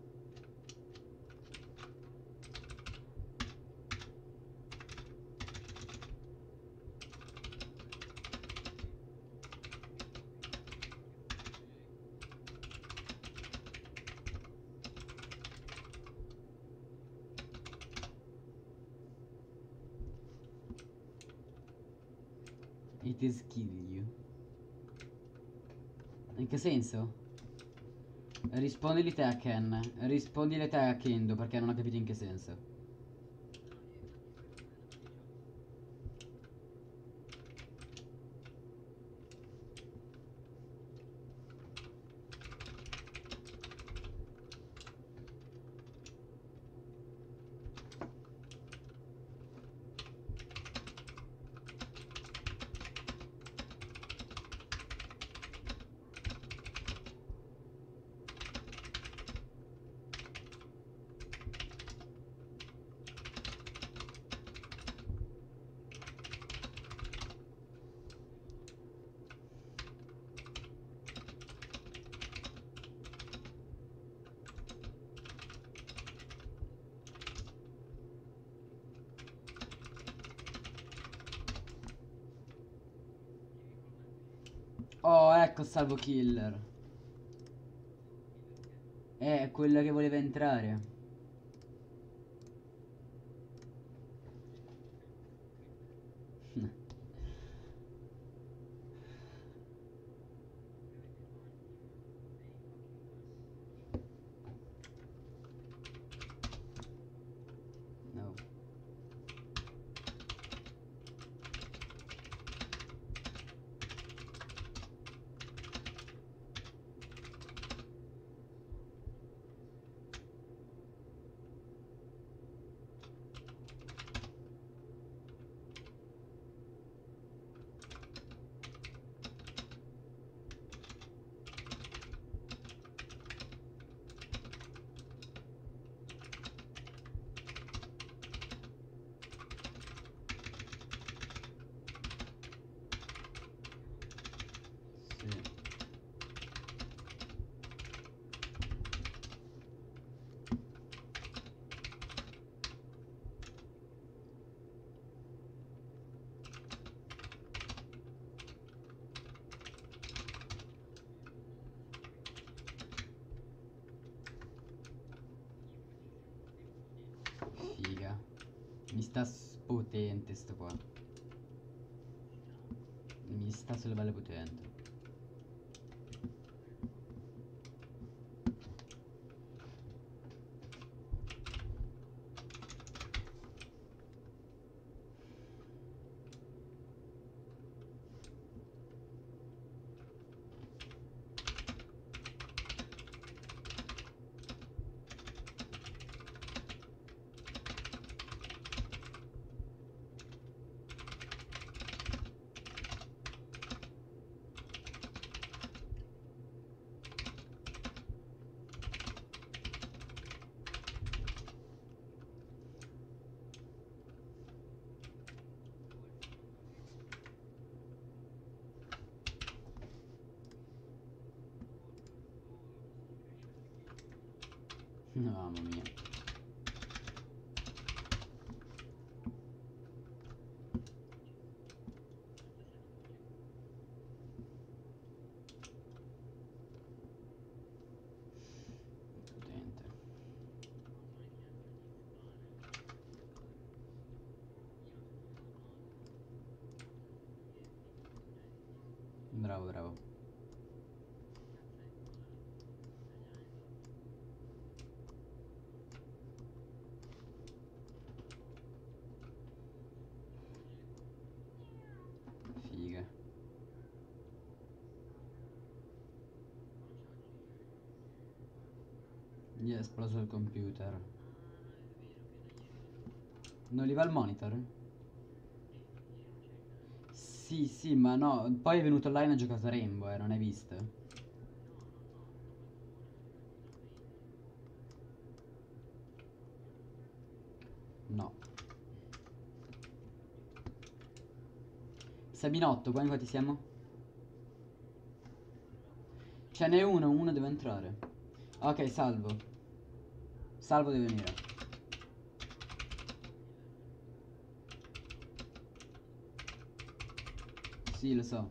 It is kill you. In che senso? Rispondili te a Ken. Rispondile te a Kendo perché non ho capito in che senso. Oh, ecco salvo killer. È quello che voleva entrare. No. Sì. Figa. Mi sta s- potente sto qua. Mi sta sulle balle potente. Mamma mia. Potente. Bravo, bravo. Figa. Gli è esploso il computer. Non gli va il monitor? Sì, sì, ma no. Poi è venuto online e ha giocato a Rainbow, eh, non hai visto? No. Sabinotto, qua in quanti siamo? Ce n'è uno, uno deve entrare. Ok, salvo. Salvo deve venire. Sì, lo so.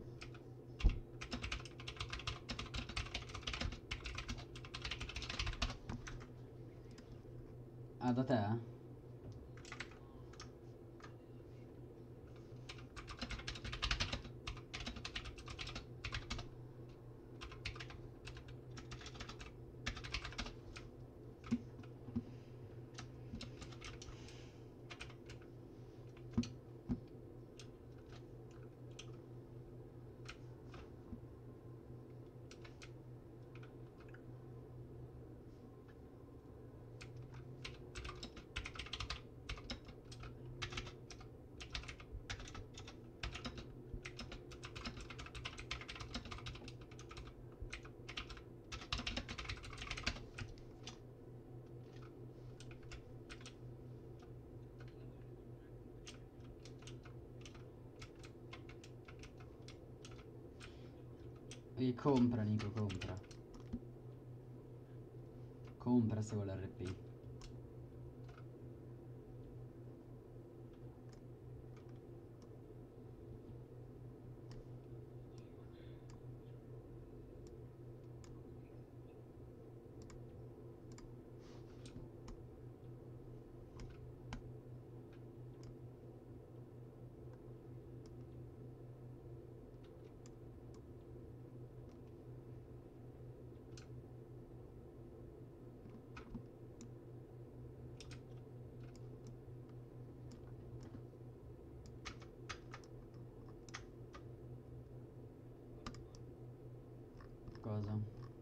Ah, da te? Eh? E compra, Nico, compra. Compra se vuole R P. Cosa?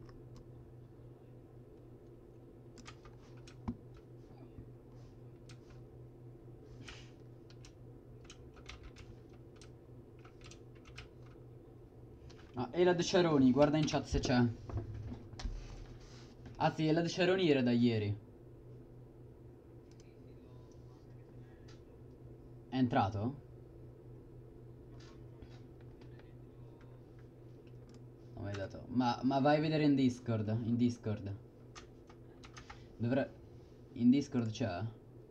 Ah, Elad Ceroni, guarda in chat se c'è. Ah sì, Elad Ceroni era da ieri. È entrato? Non mi hai dato. Ma, ma vai a vedere in Discord. In Discord. Dovrà. In Discord c'è?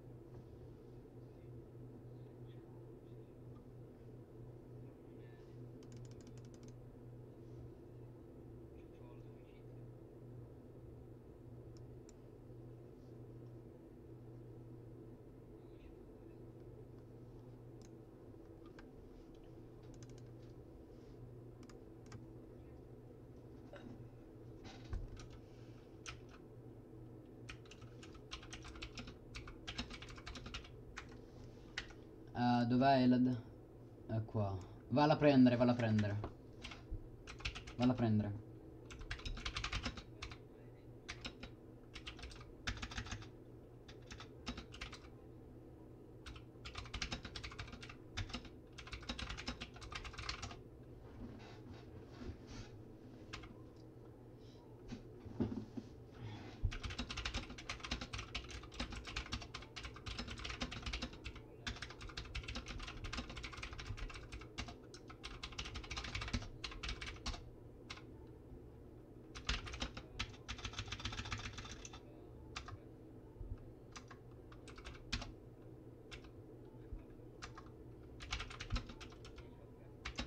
Uh, dov'è Elad? È qua. Valla a prendere, valla a prendere. Valla a prendere.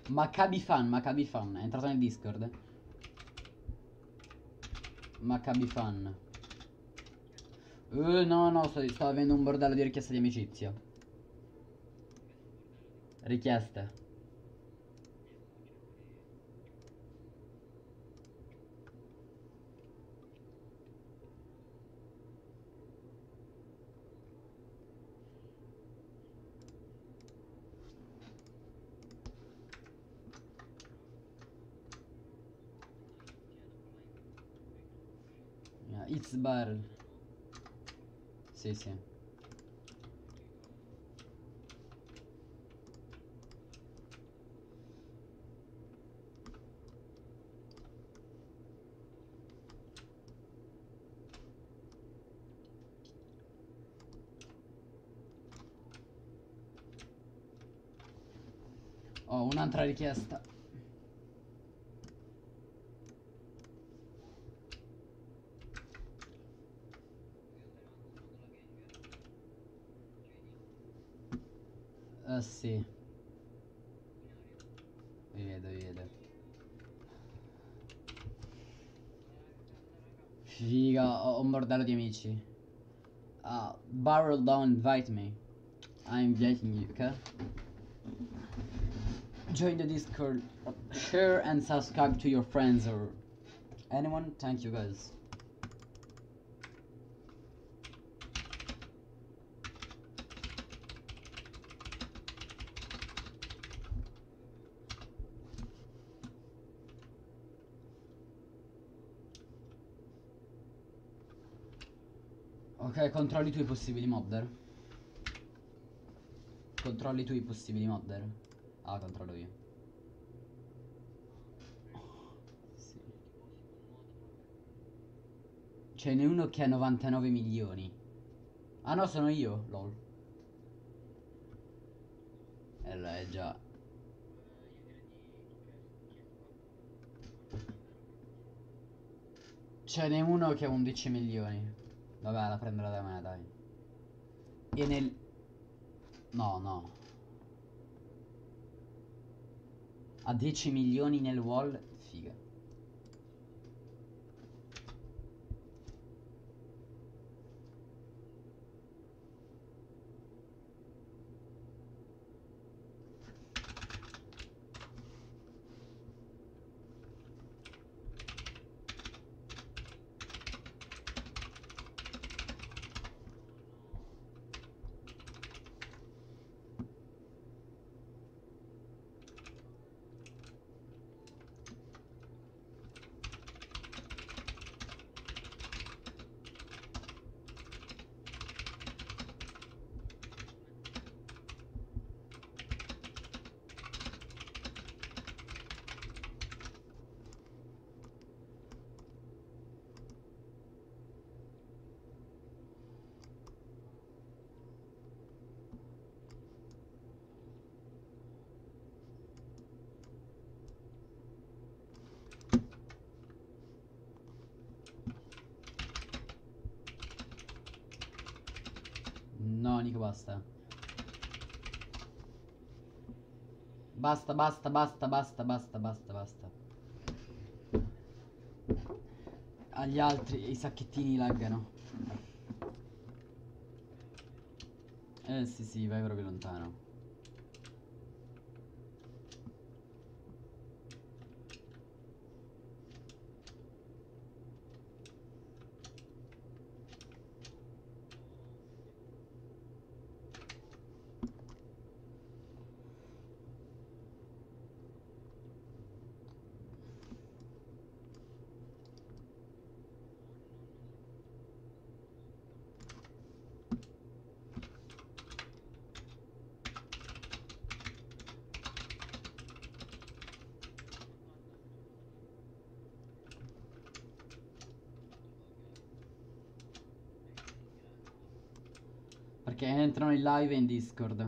Maccabi fan, Maccabi fan. È entrato nel Discord. Maccabi fan. Uh, no, no, sto, sto avendo un bordello di richieste di amicizia. Richieste. Yeah, it's barrel. Sì, sì. Ho un'altra richiesta. Eh sì. Vi vedo, vi vedo. Figa, ho un bordello di amici. Uh, Barrel don't invite me. I'm inviting you, okay? Join the Discord. Share and subscribe to your friends or anyone. Thank you guys. Ok, controlli tu i possibili modder. Controlli tu i possibili modder. Ah, controllo io. Sì. Ce n'è uno che ha novantanove milioni. Ah no, sono io, lol. Eh, là, è già. Ce n'è uno che ha undici milioni. Vabbè, la prenderò da me, dai. E nel... No, no. Ha dieci milioni nel wall. Figa. No, Nico, basta. Basta, basta, basta, basta, basta, basta, basta. Agli altri i sacchettini laggano. Eh sì sì, vai proprio lontano. Perché entrano in live e in Discord.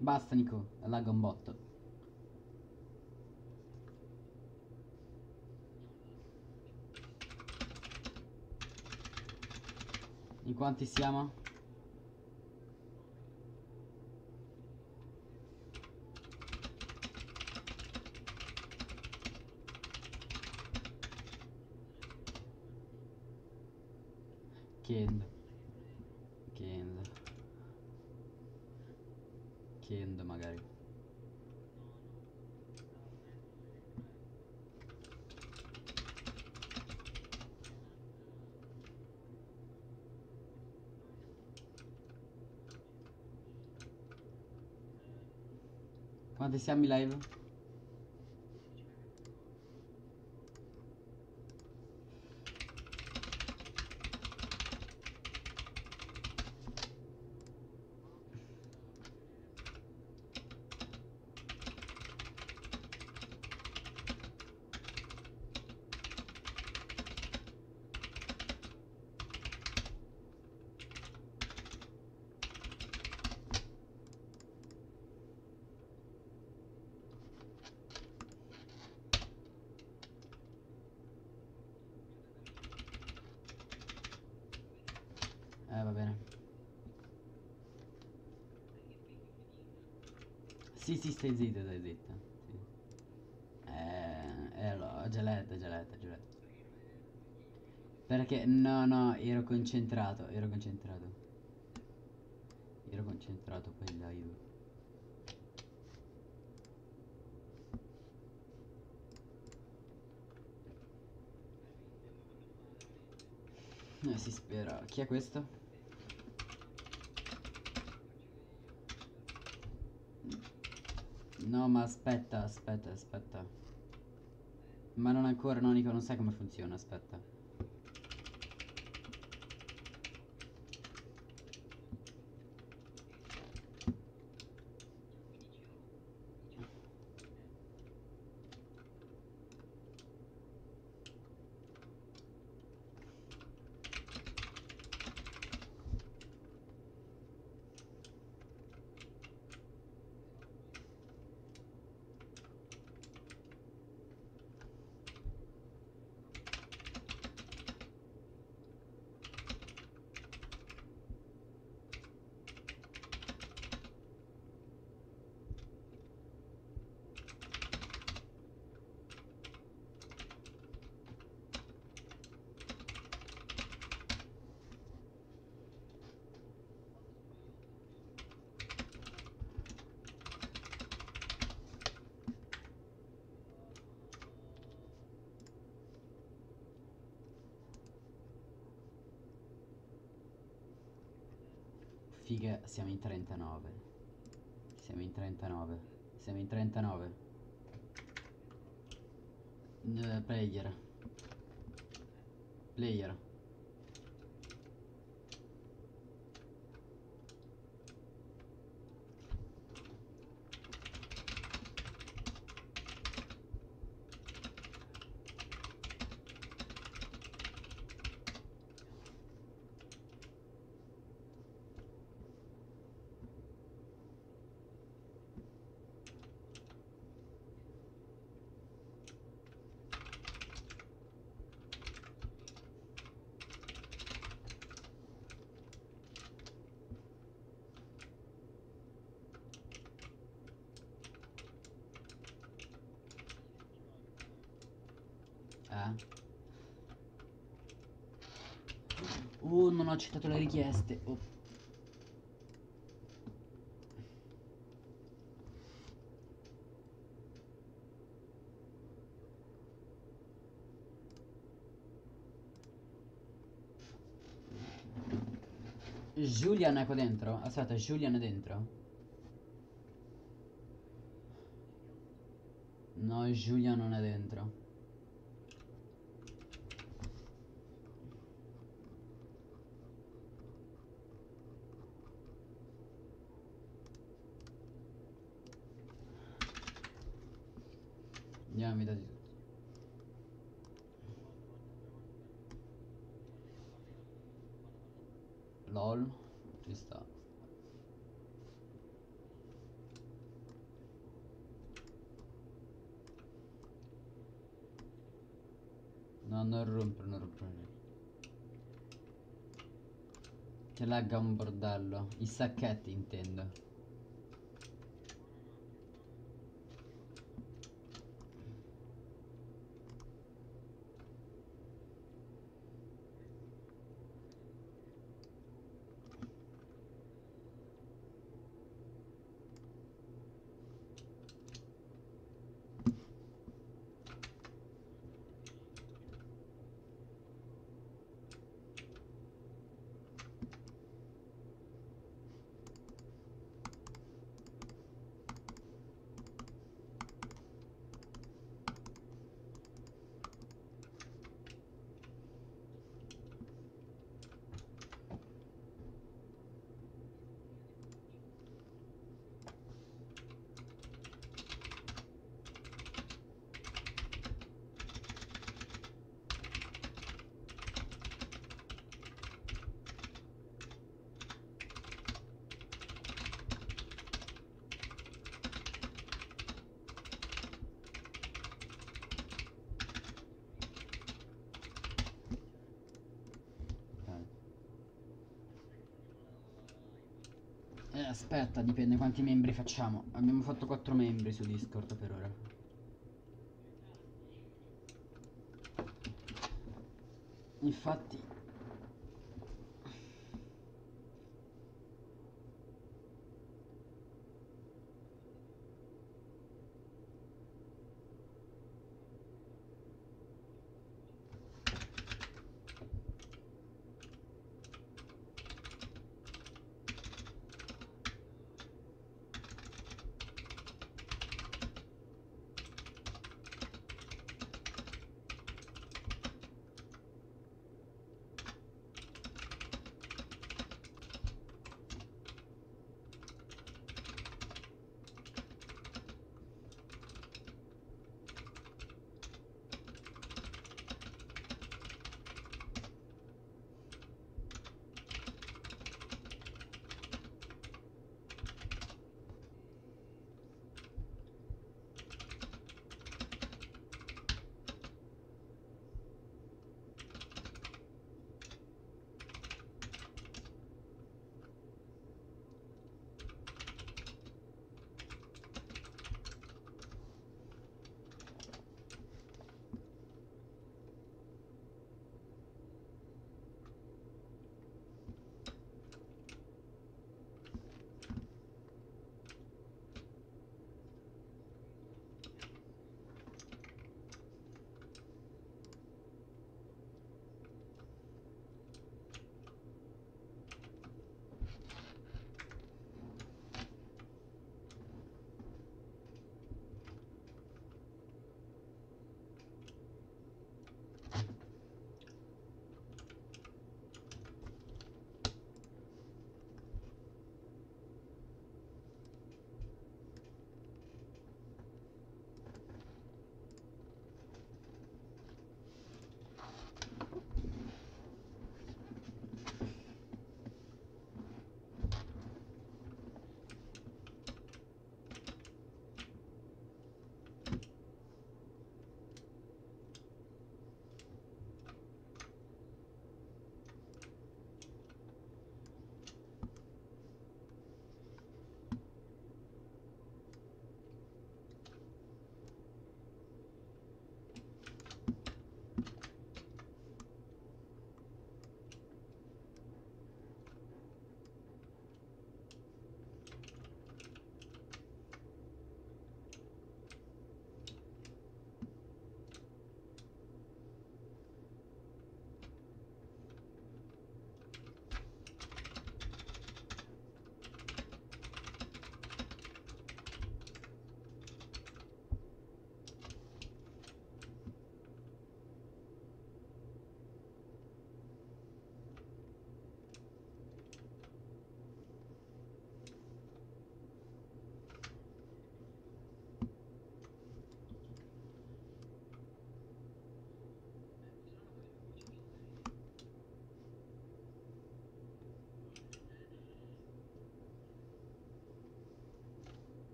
Basta Nico, lagga un botto. In quanti siamo? Kend. Kend. Kend magari. Quanti siamo in live? Eh, va bene. Sì, sì, stai zitto, stai zitto. Sì. Eh, eh, lo, geletta, geletta, geletta. Perché, no, no, ero concentrato, ero concentrato. Ero concentrato poi live. Eh, si spera. Chi è questo? No, ma aspetta, aspetta, aspetta. Ma non ancora, no, Nico, non sai come funziona, aspetta. Figa, siamo in trentanove. Siamo in trentanove. Siamo in trentanove. Eh, player. Player. Eh? Oh, non ho accettato le richieste. Oh. Julian è qua dentro? Aspetta, Julian è dentro? No, Julian non è dentro. Andiamo, mi dà di tutto. LOL, ci sta. No, non rompere, non rompere. Che lagga un bordello. I sacchetti intendo. Eh, aspetta, dipende quanti membri facciamo. Abbiamo fatto quattro membri su Discord per ora. Infatti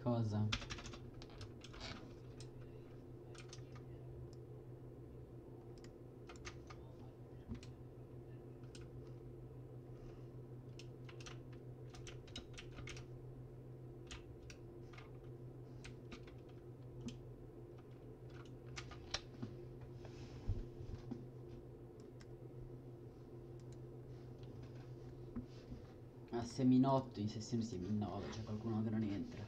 Cosa? A seminotto, in sessione seminove, c'è qualcuno che non entra.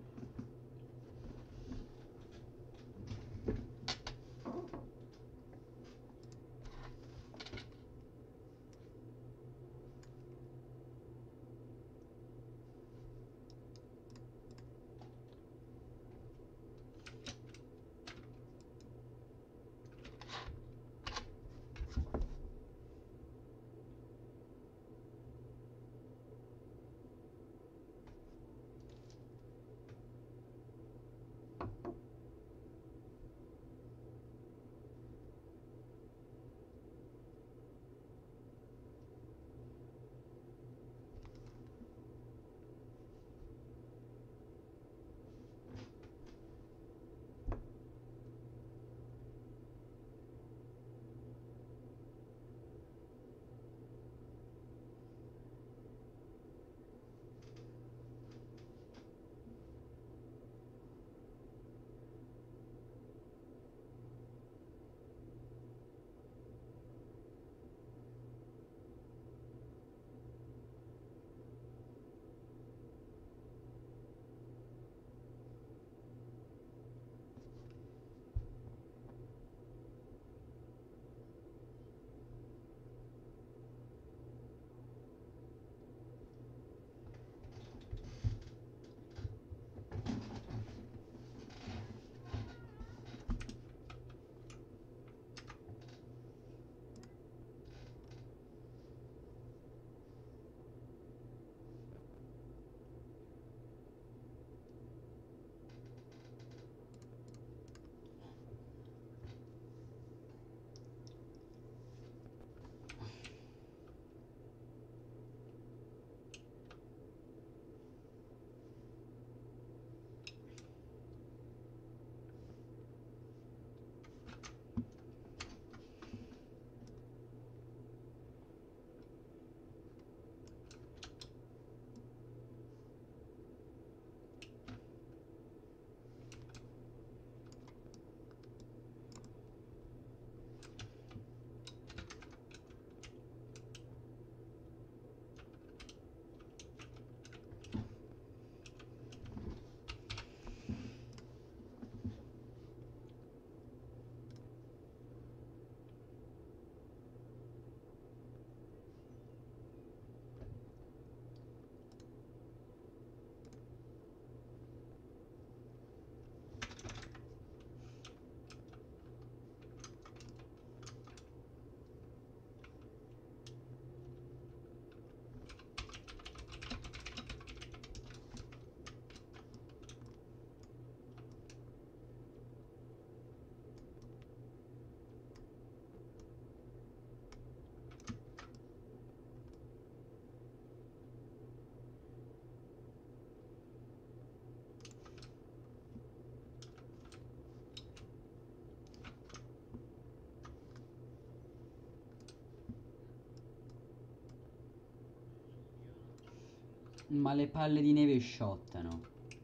Ma le palle di neve sciottano.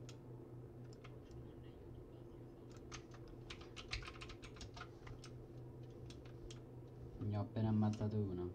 Ne ho appena ammazzato uno.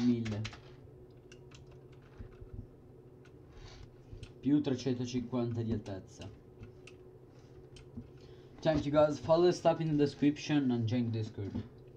mille. Più trecentocinquanta di altezza. Thank you guys, follow the stuff in the description and join Discord.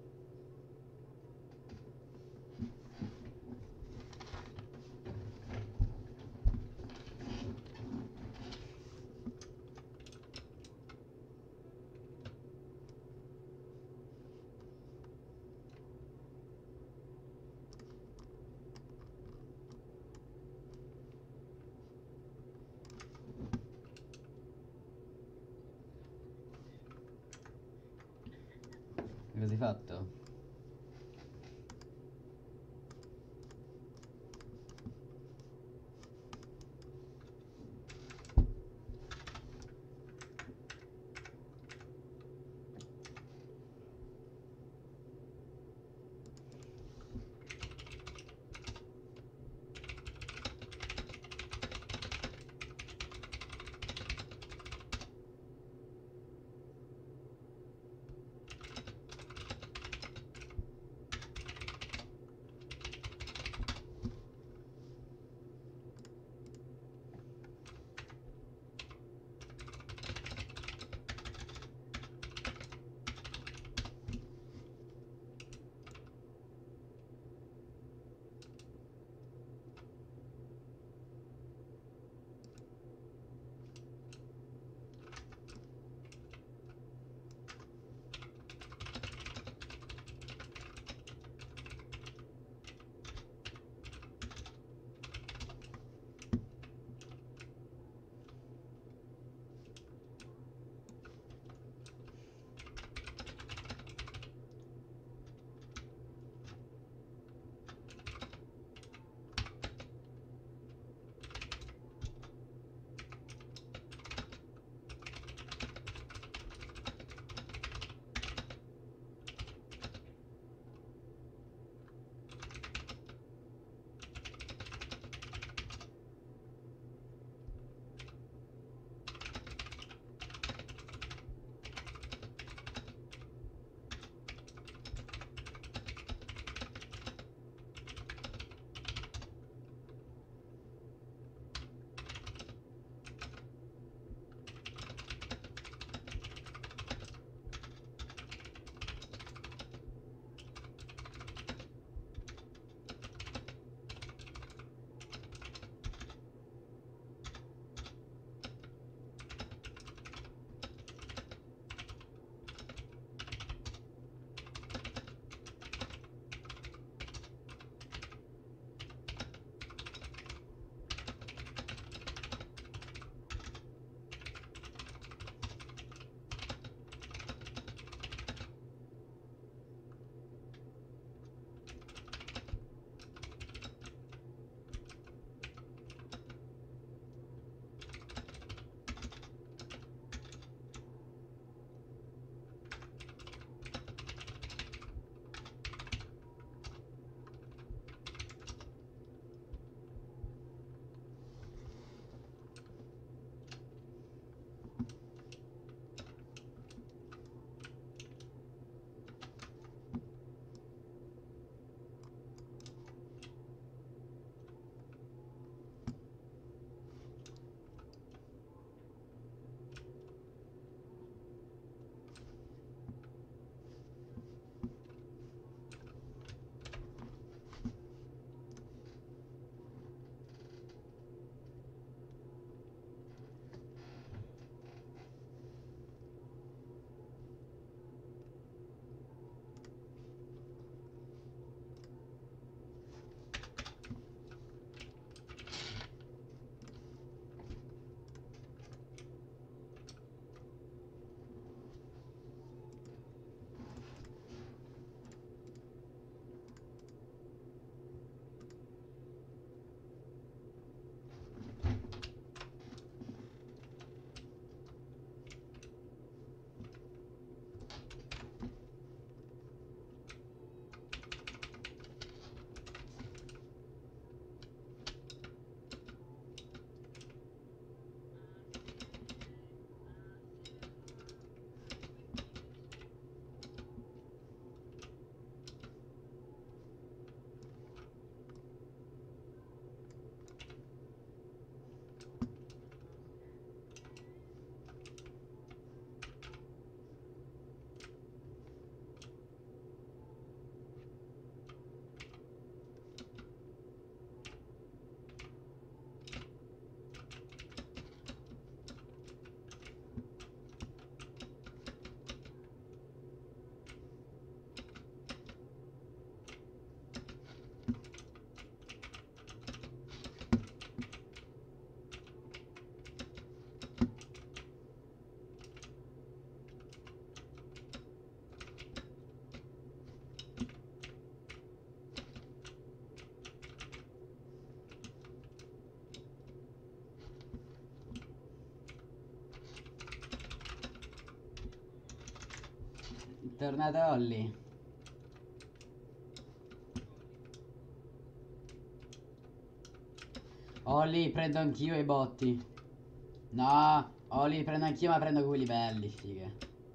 Cosa hai fatto? tornato Holly. Holly, prendo anch'io i botti. No, Holly, prendo anch'io, ma prendo quelli belli, fighe.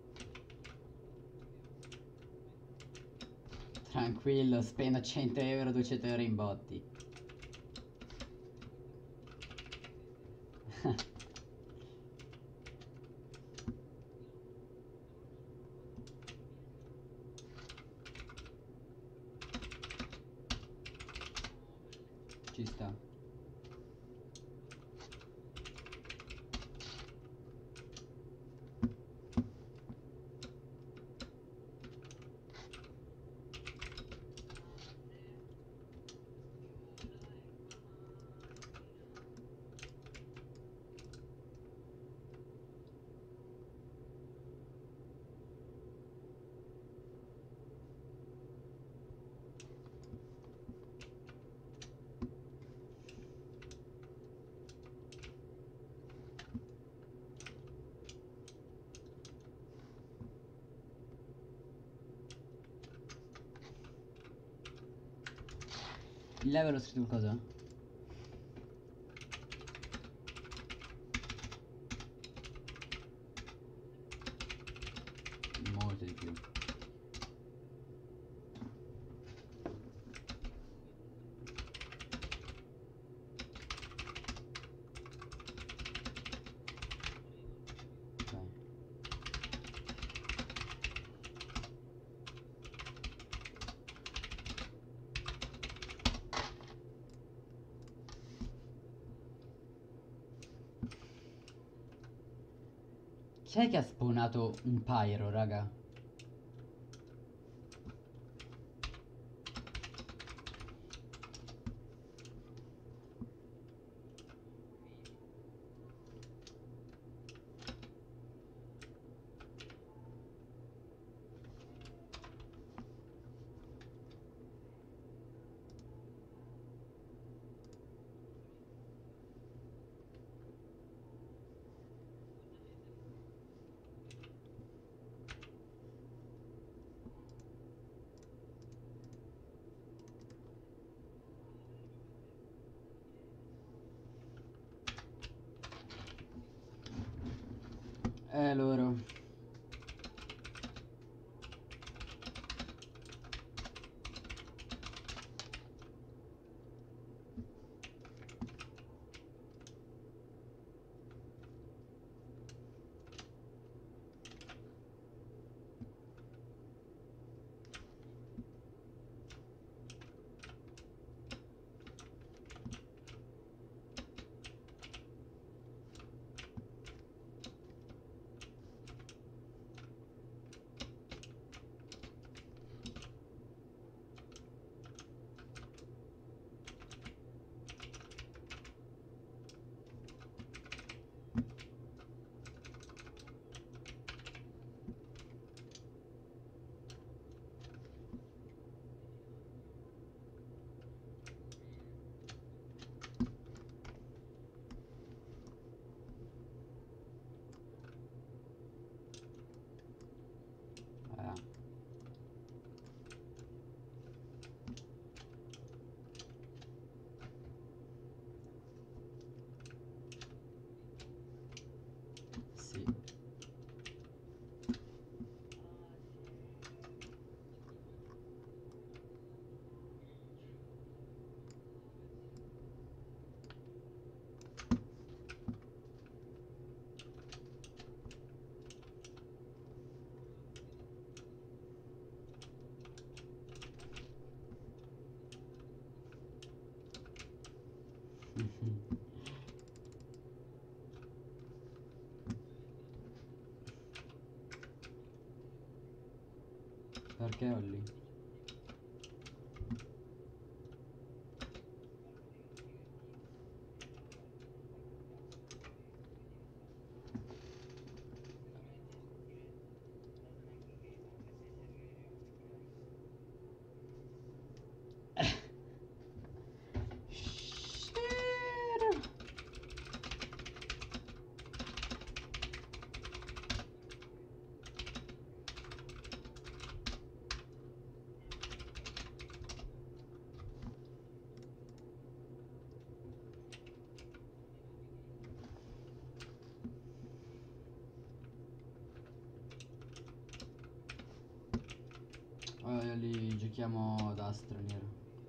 Tranquillo, spendo cento euro, duecento euro in botti. Ci sta. Il level ho scritto cosa? Molto di più. Ok. Chi è che ha spawnato un pyro, raga? Eh loro. Eh. Sì. Perché Holly? li giochiamo da straniero.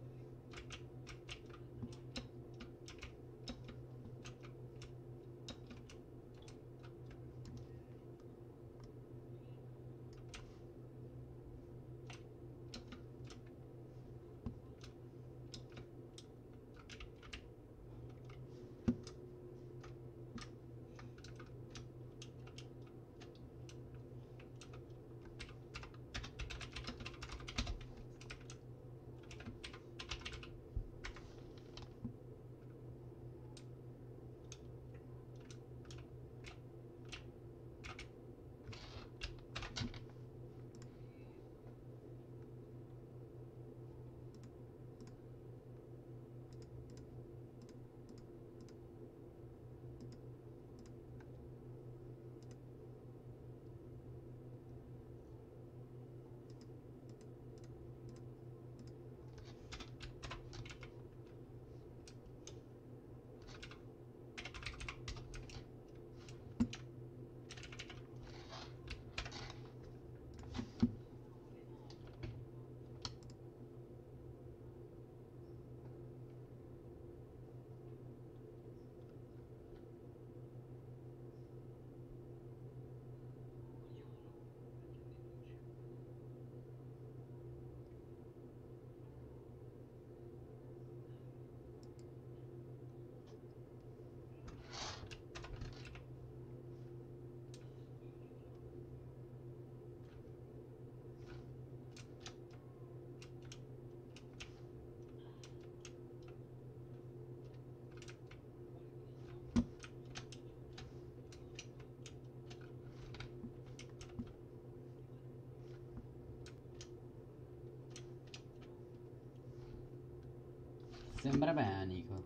Sembra bene, Nico.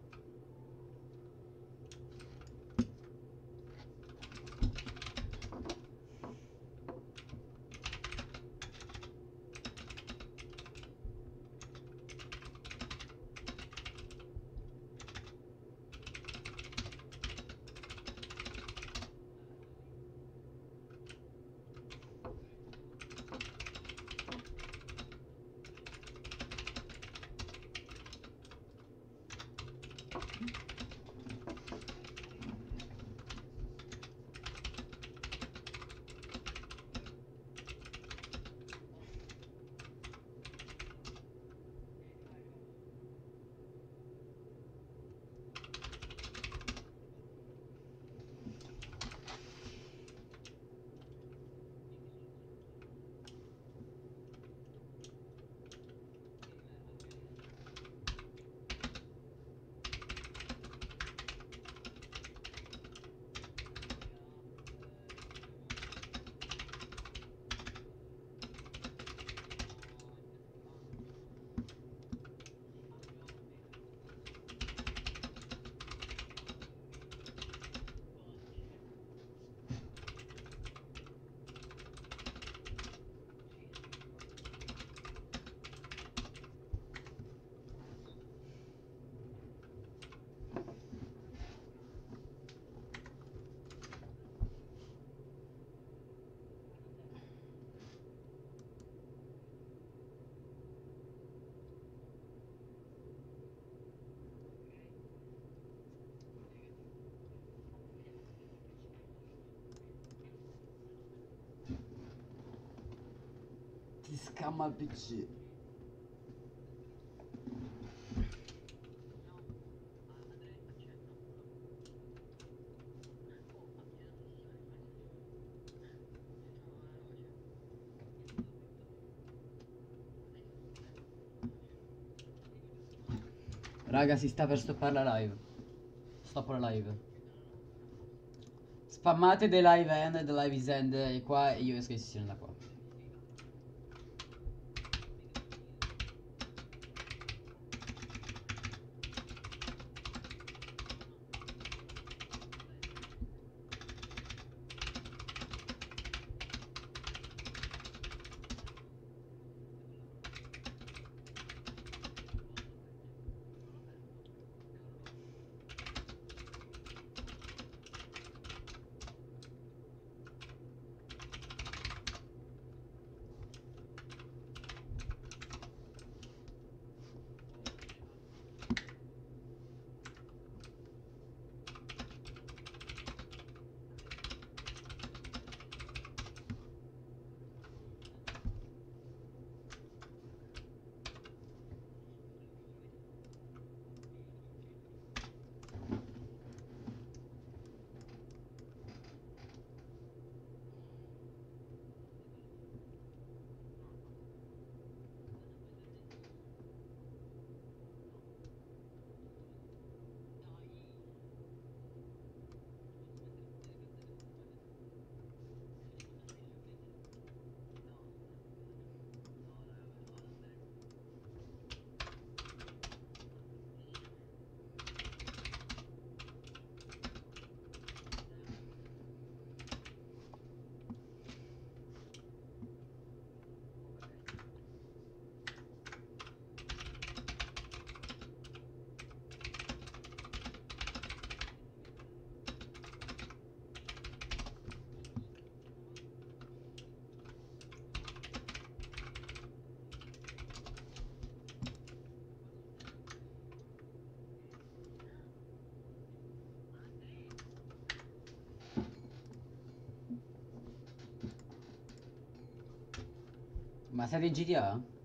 Ti scamma il P C. Raga, si sta per stoppare la live. Stop la live. Spammate the live end, the live is end e qua e io esco in sessione da qua. Ma sei di G T A?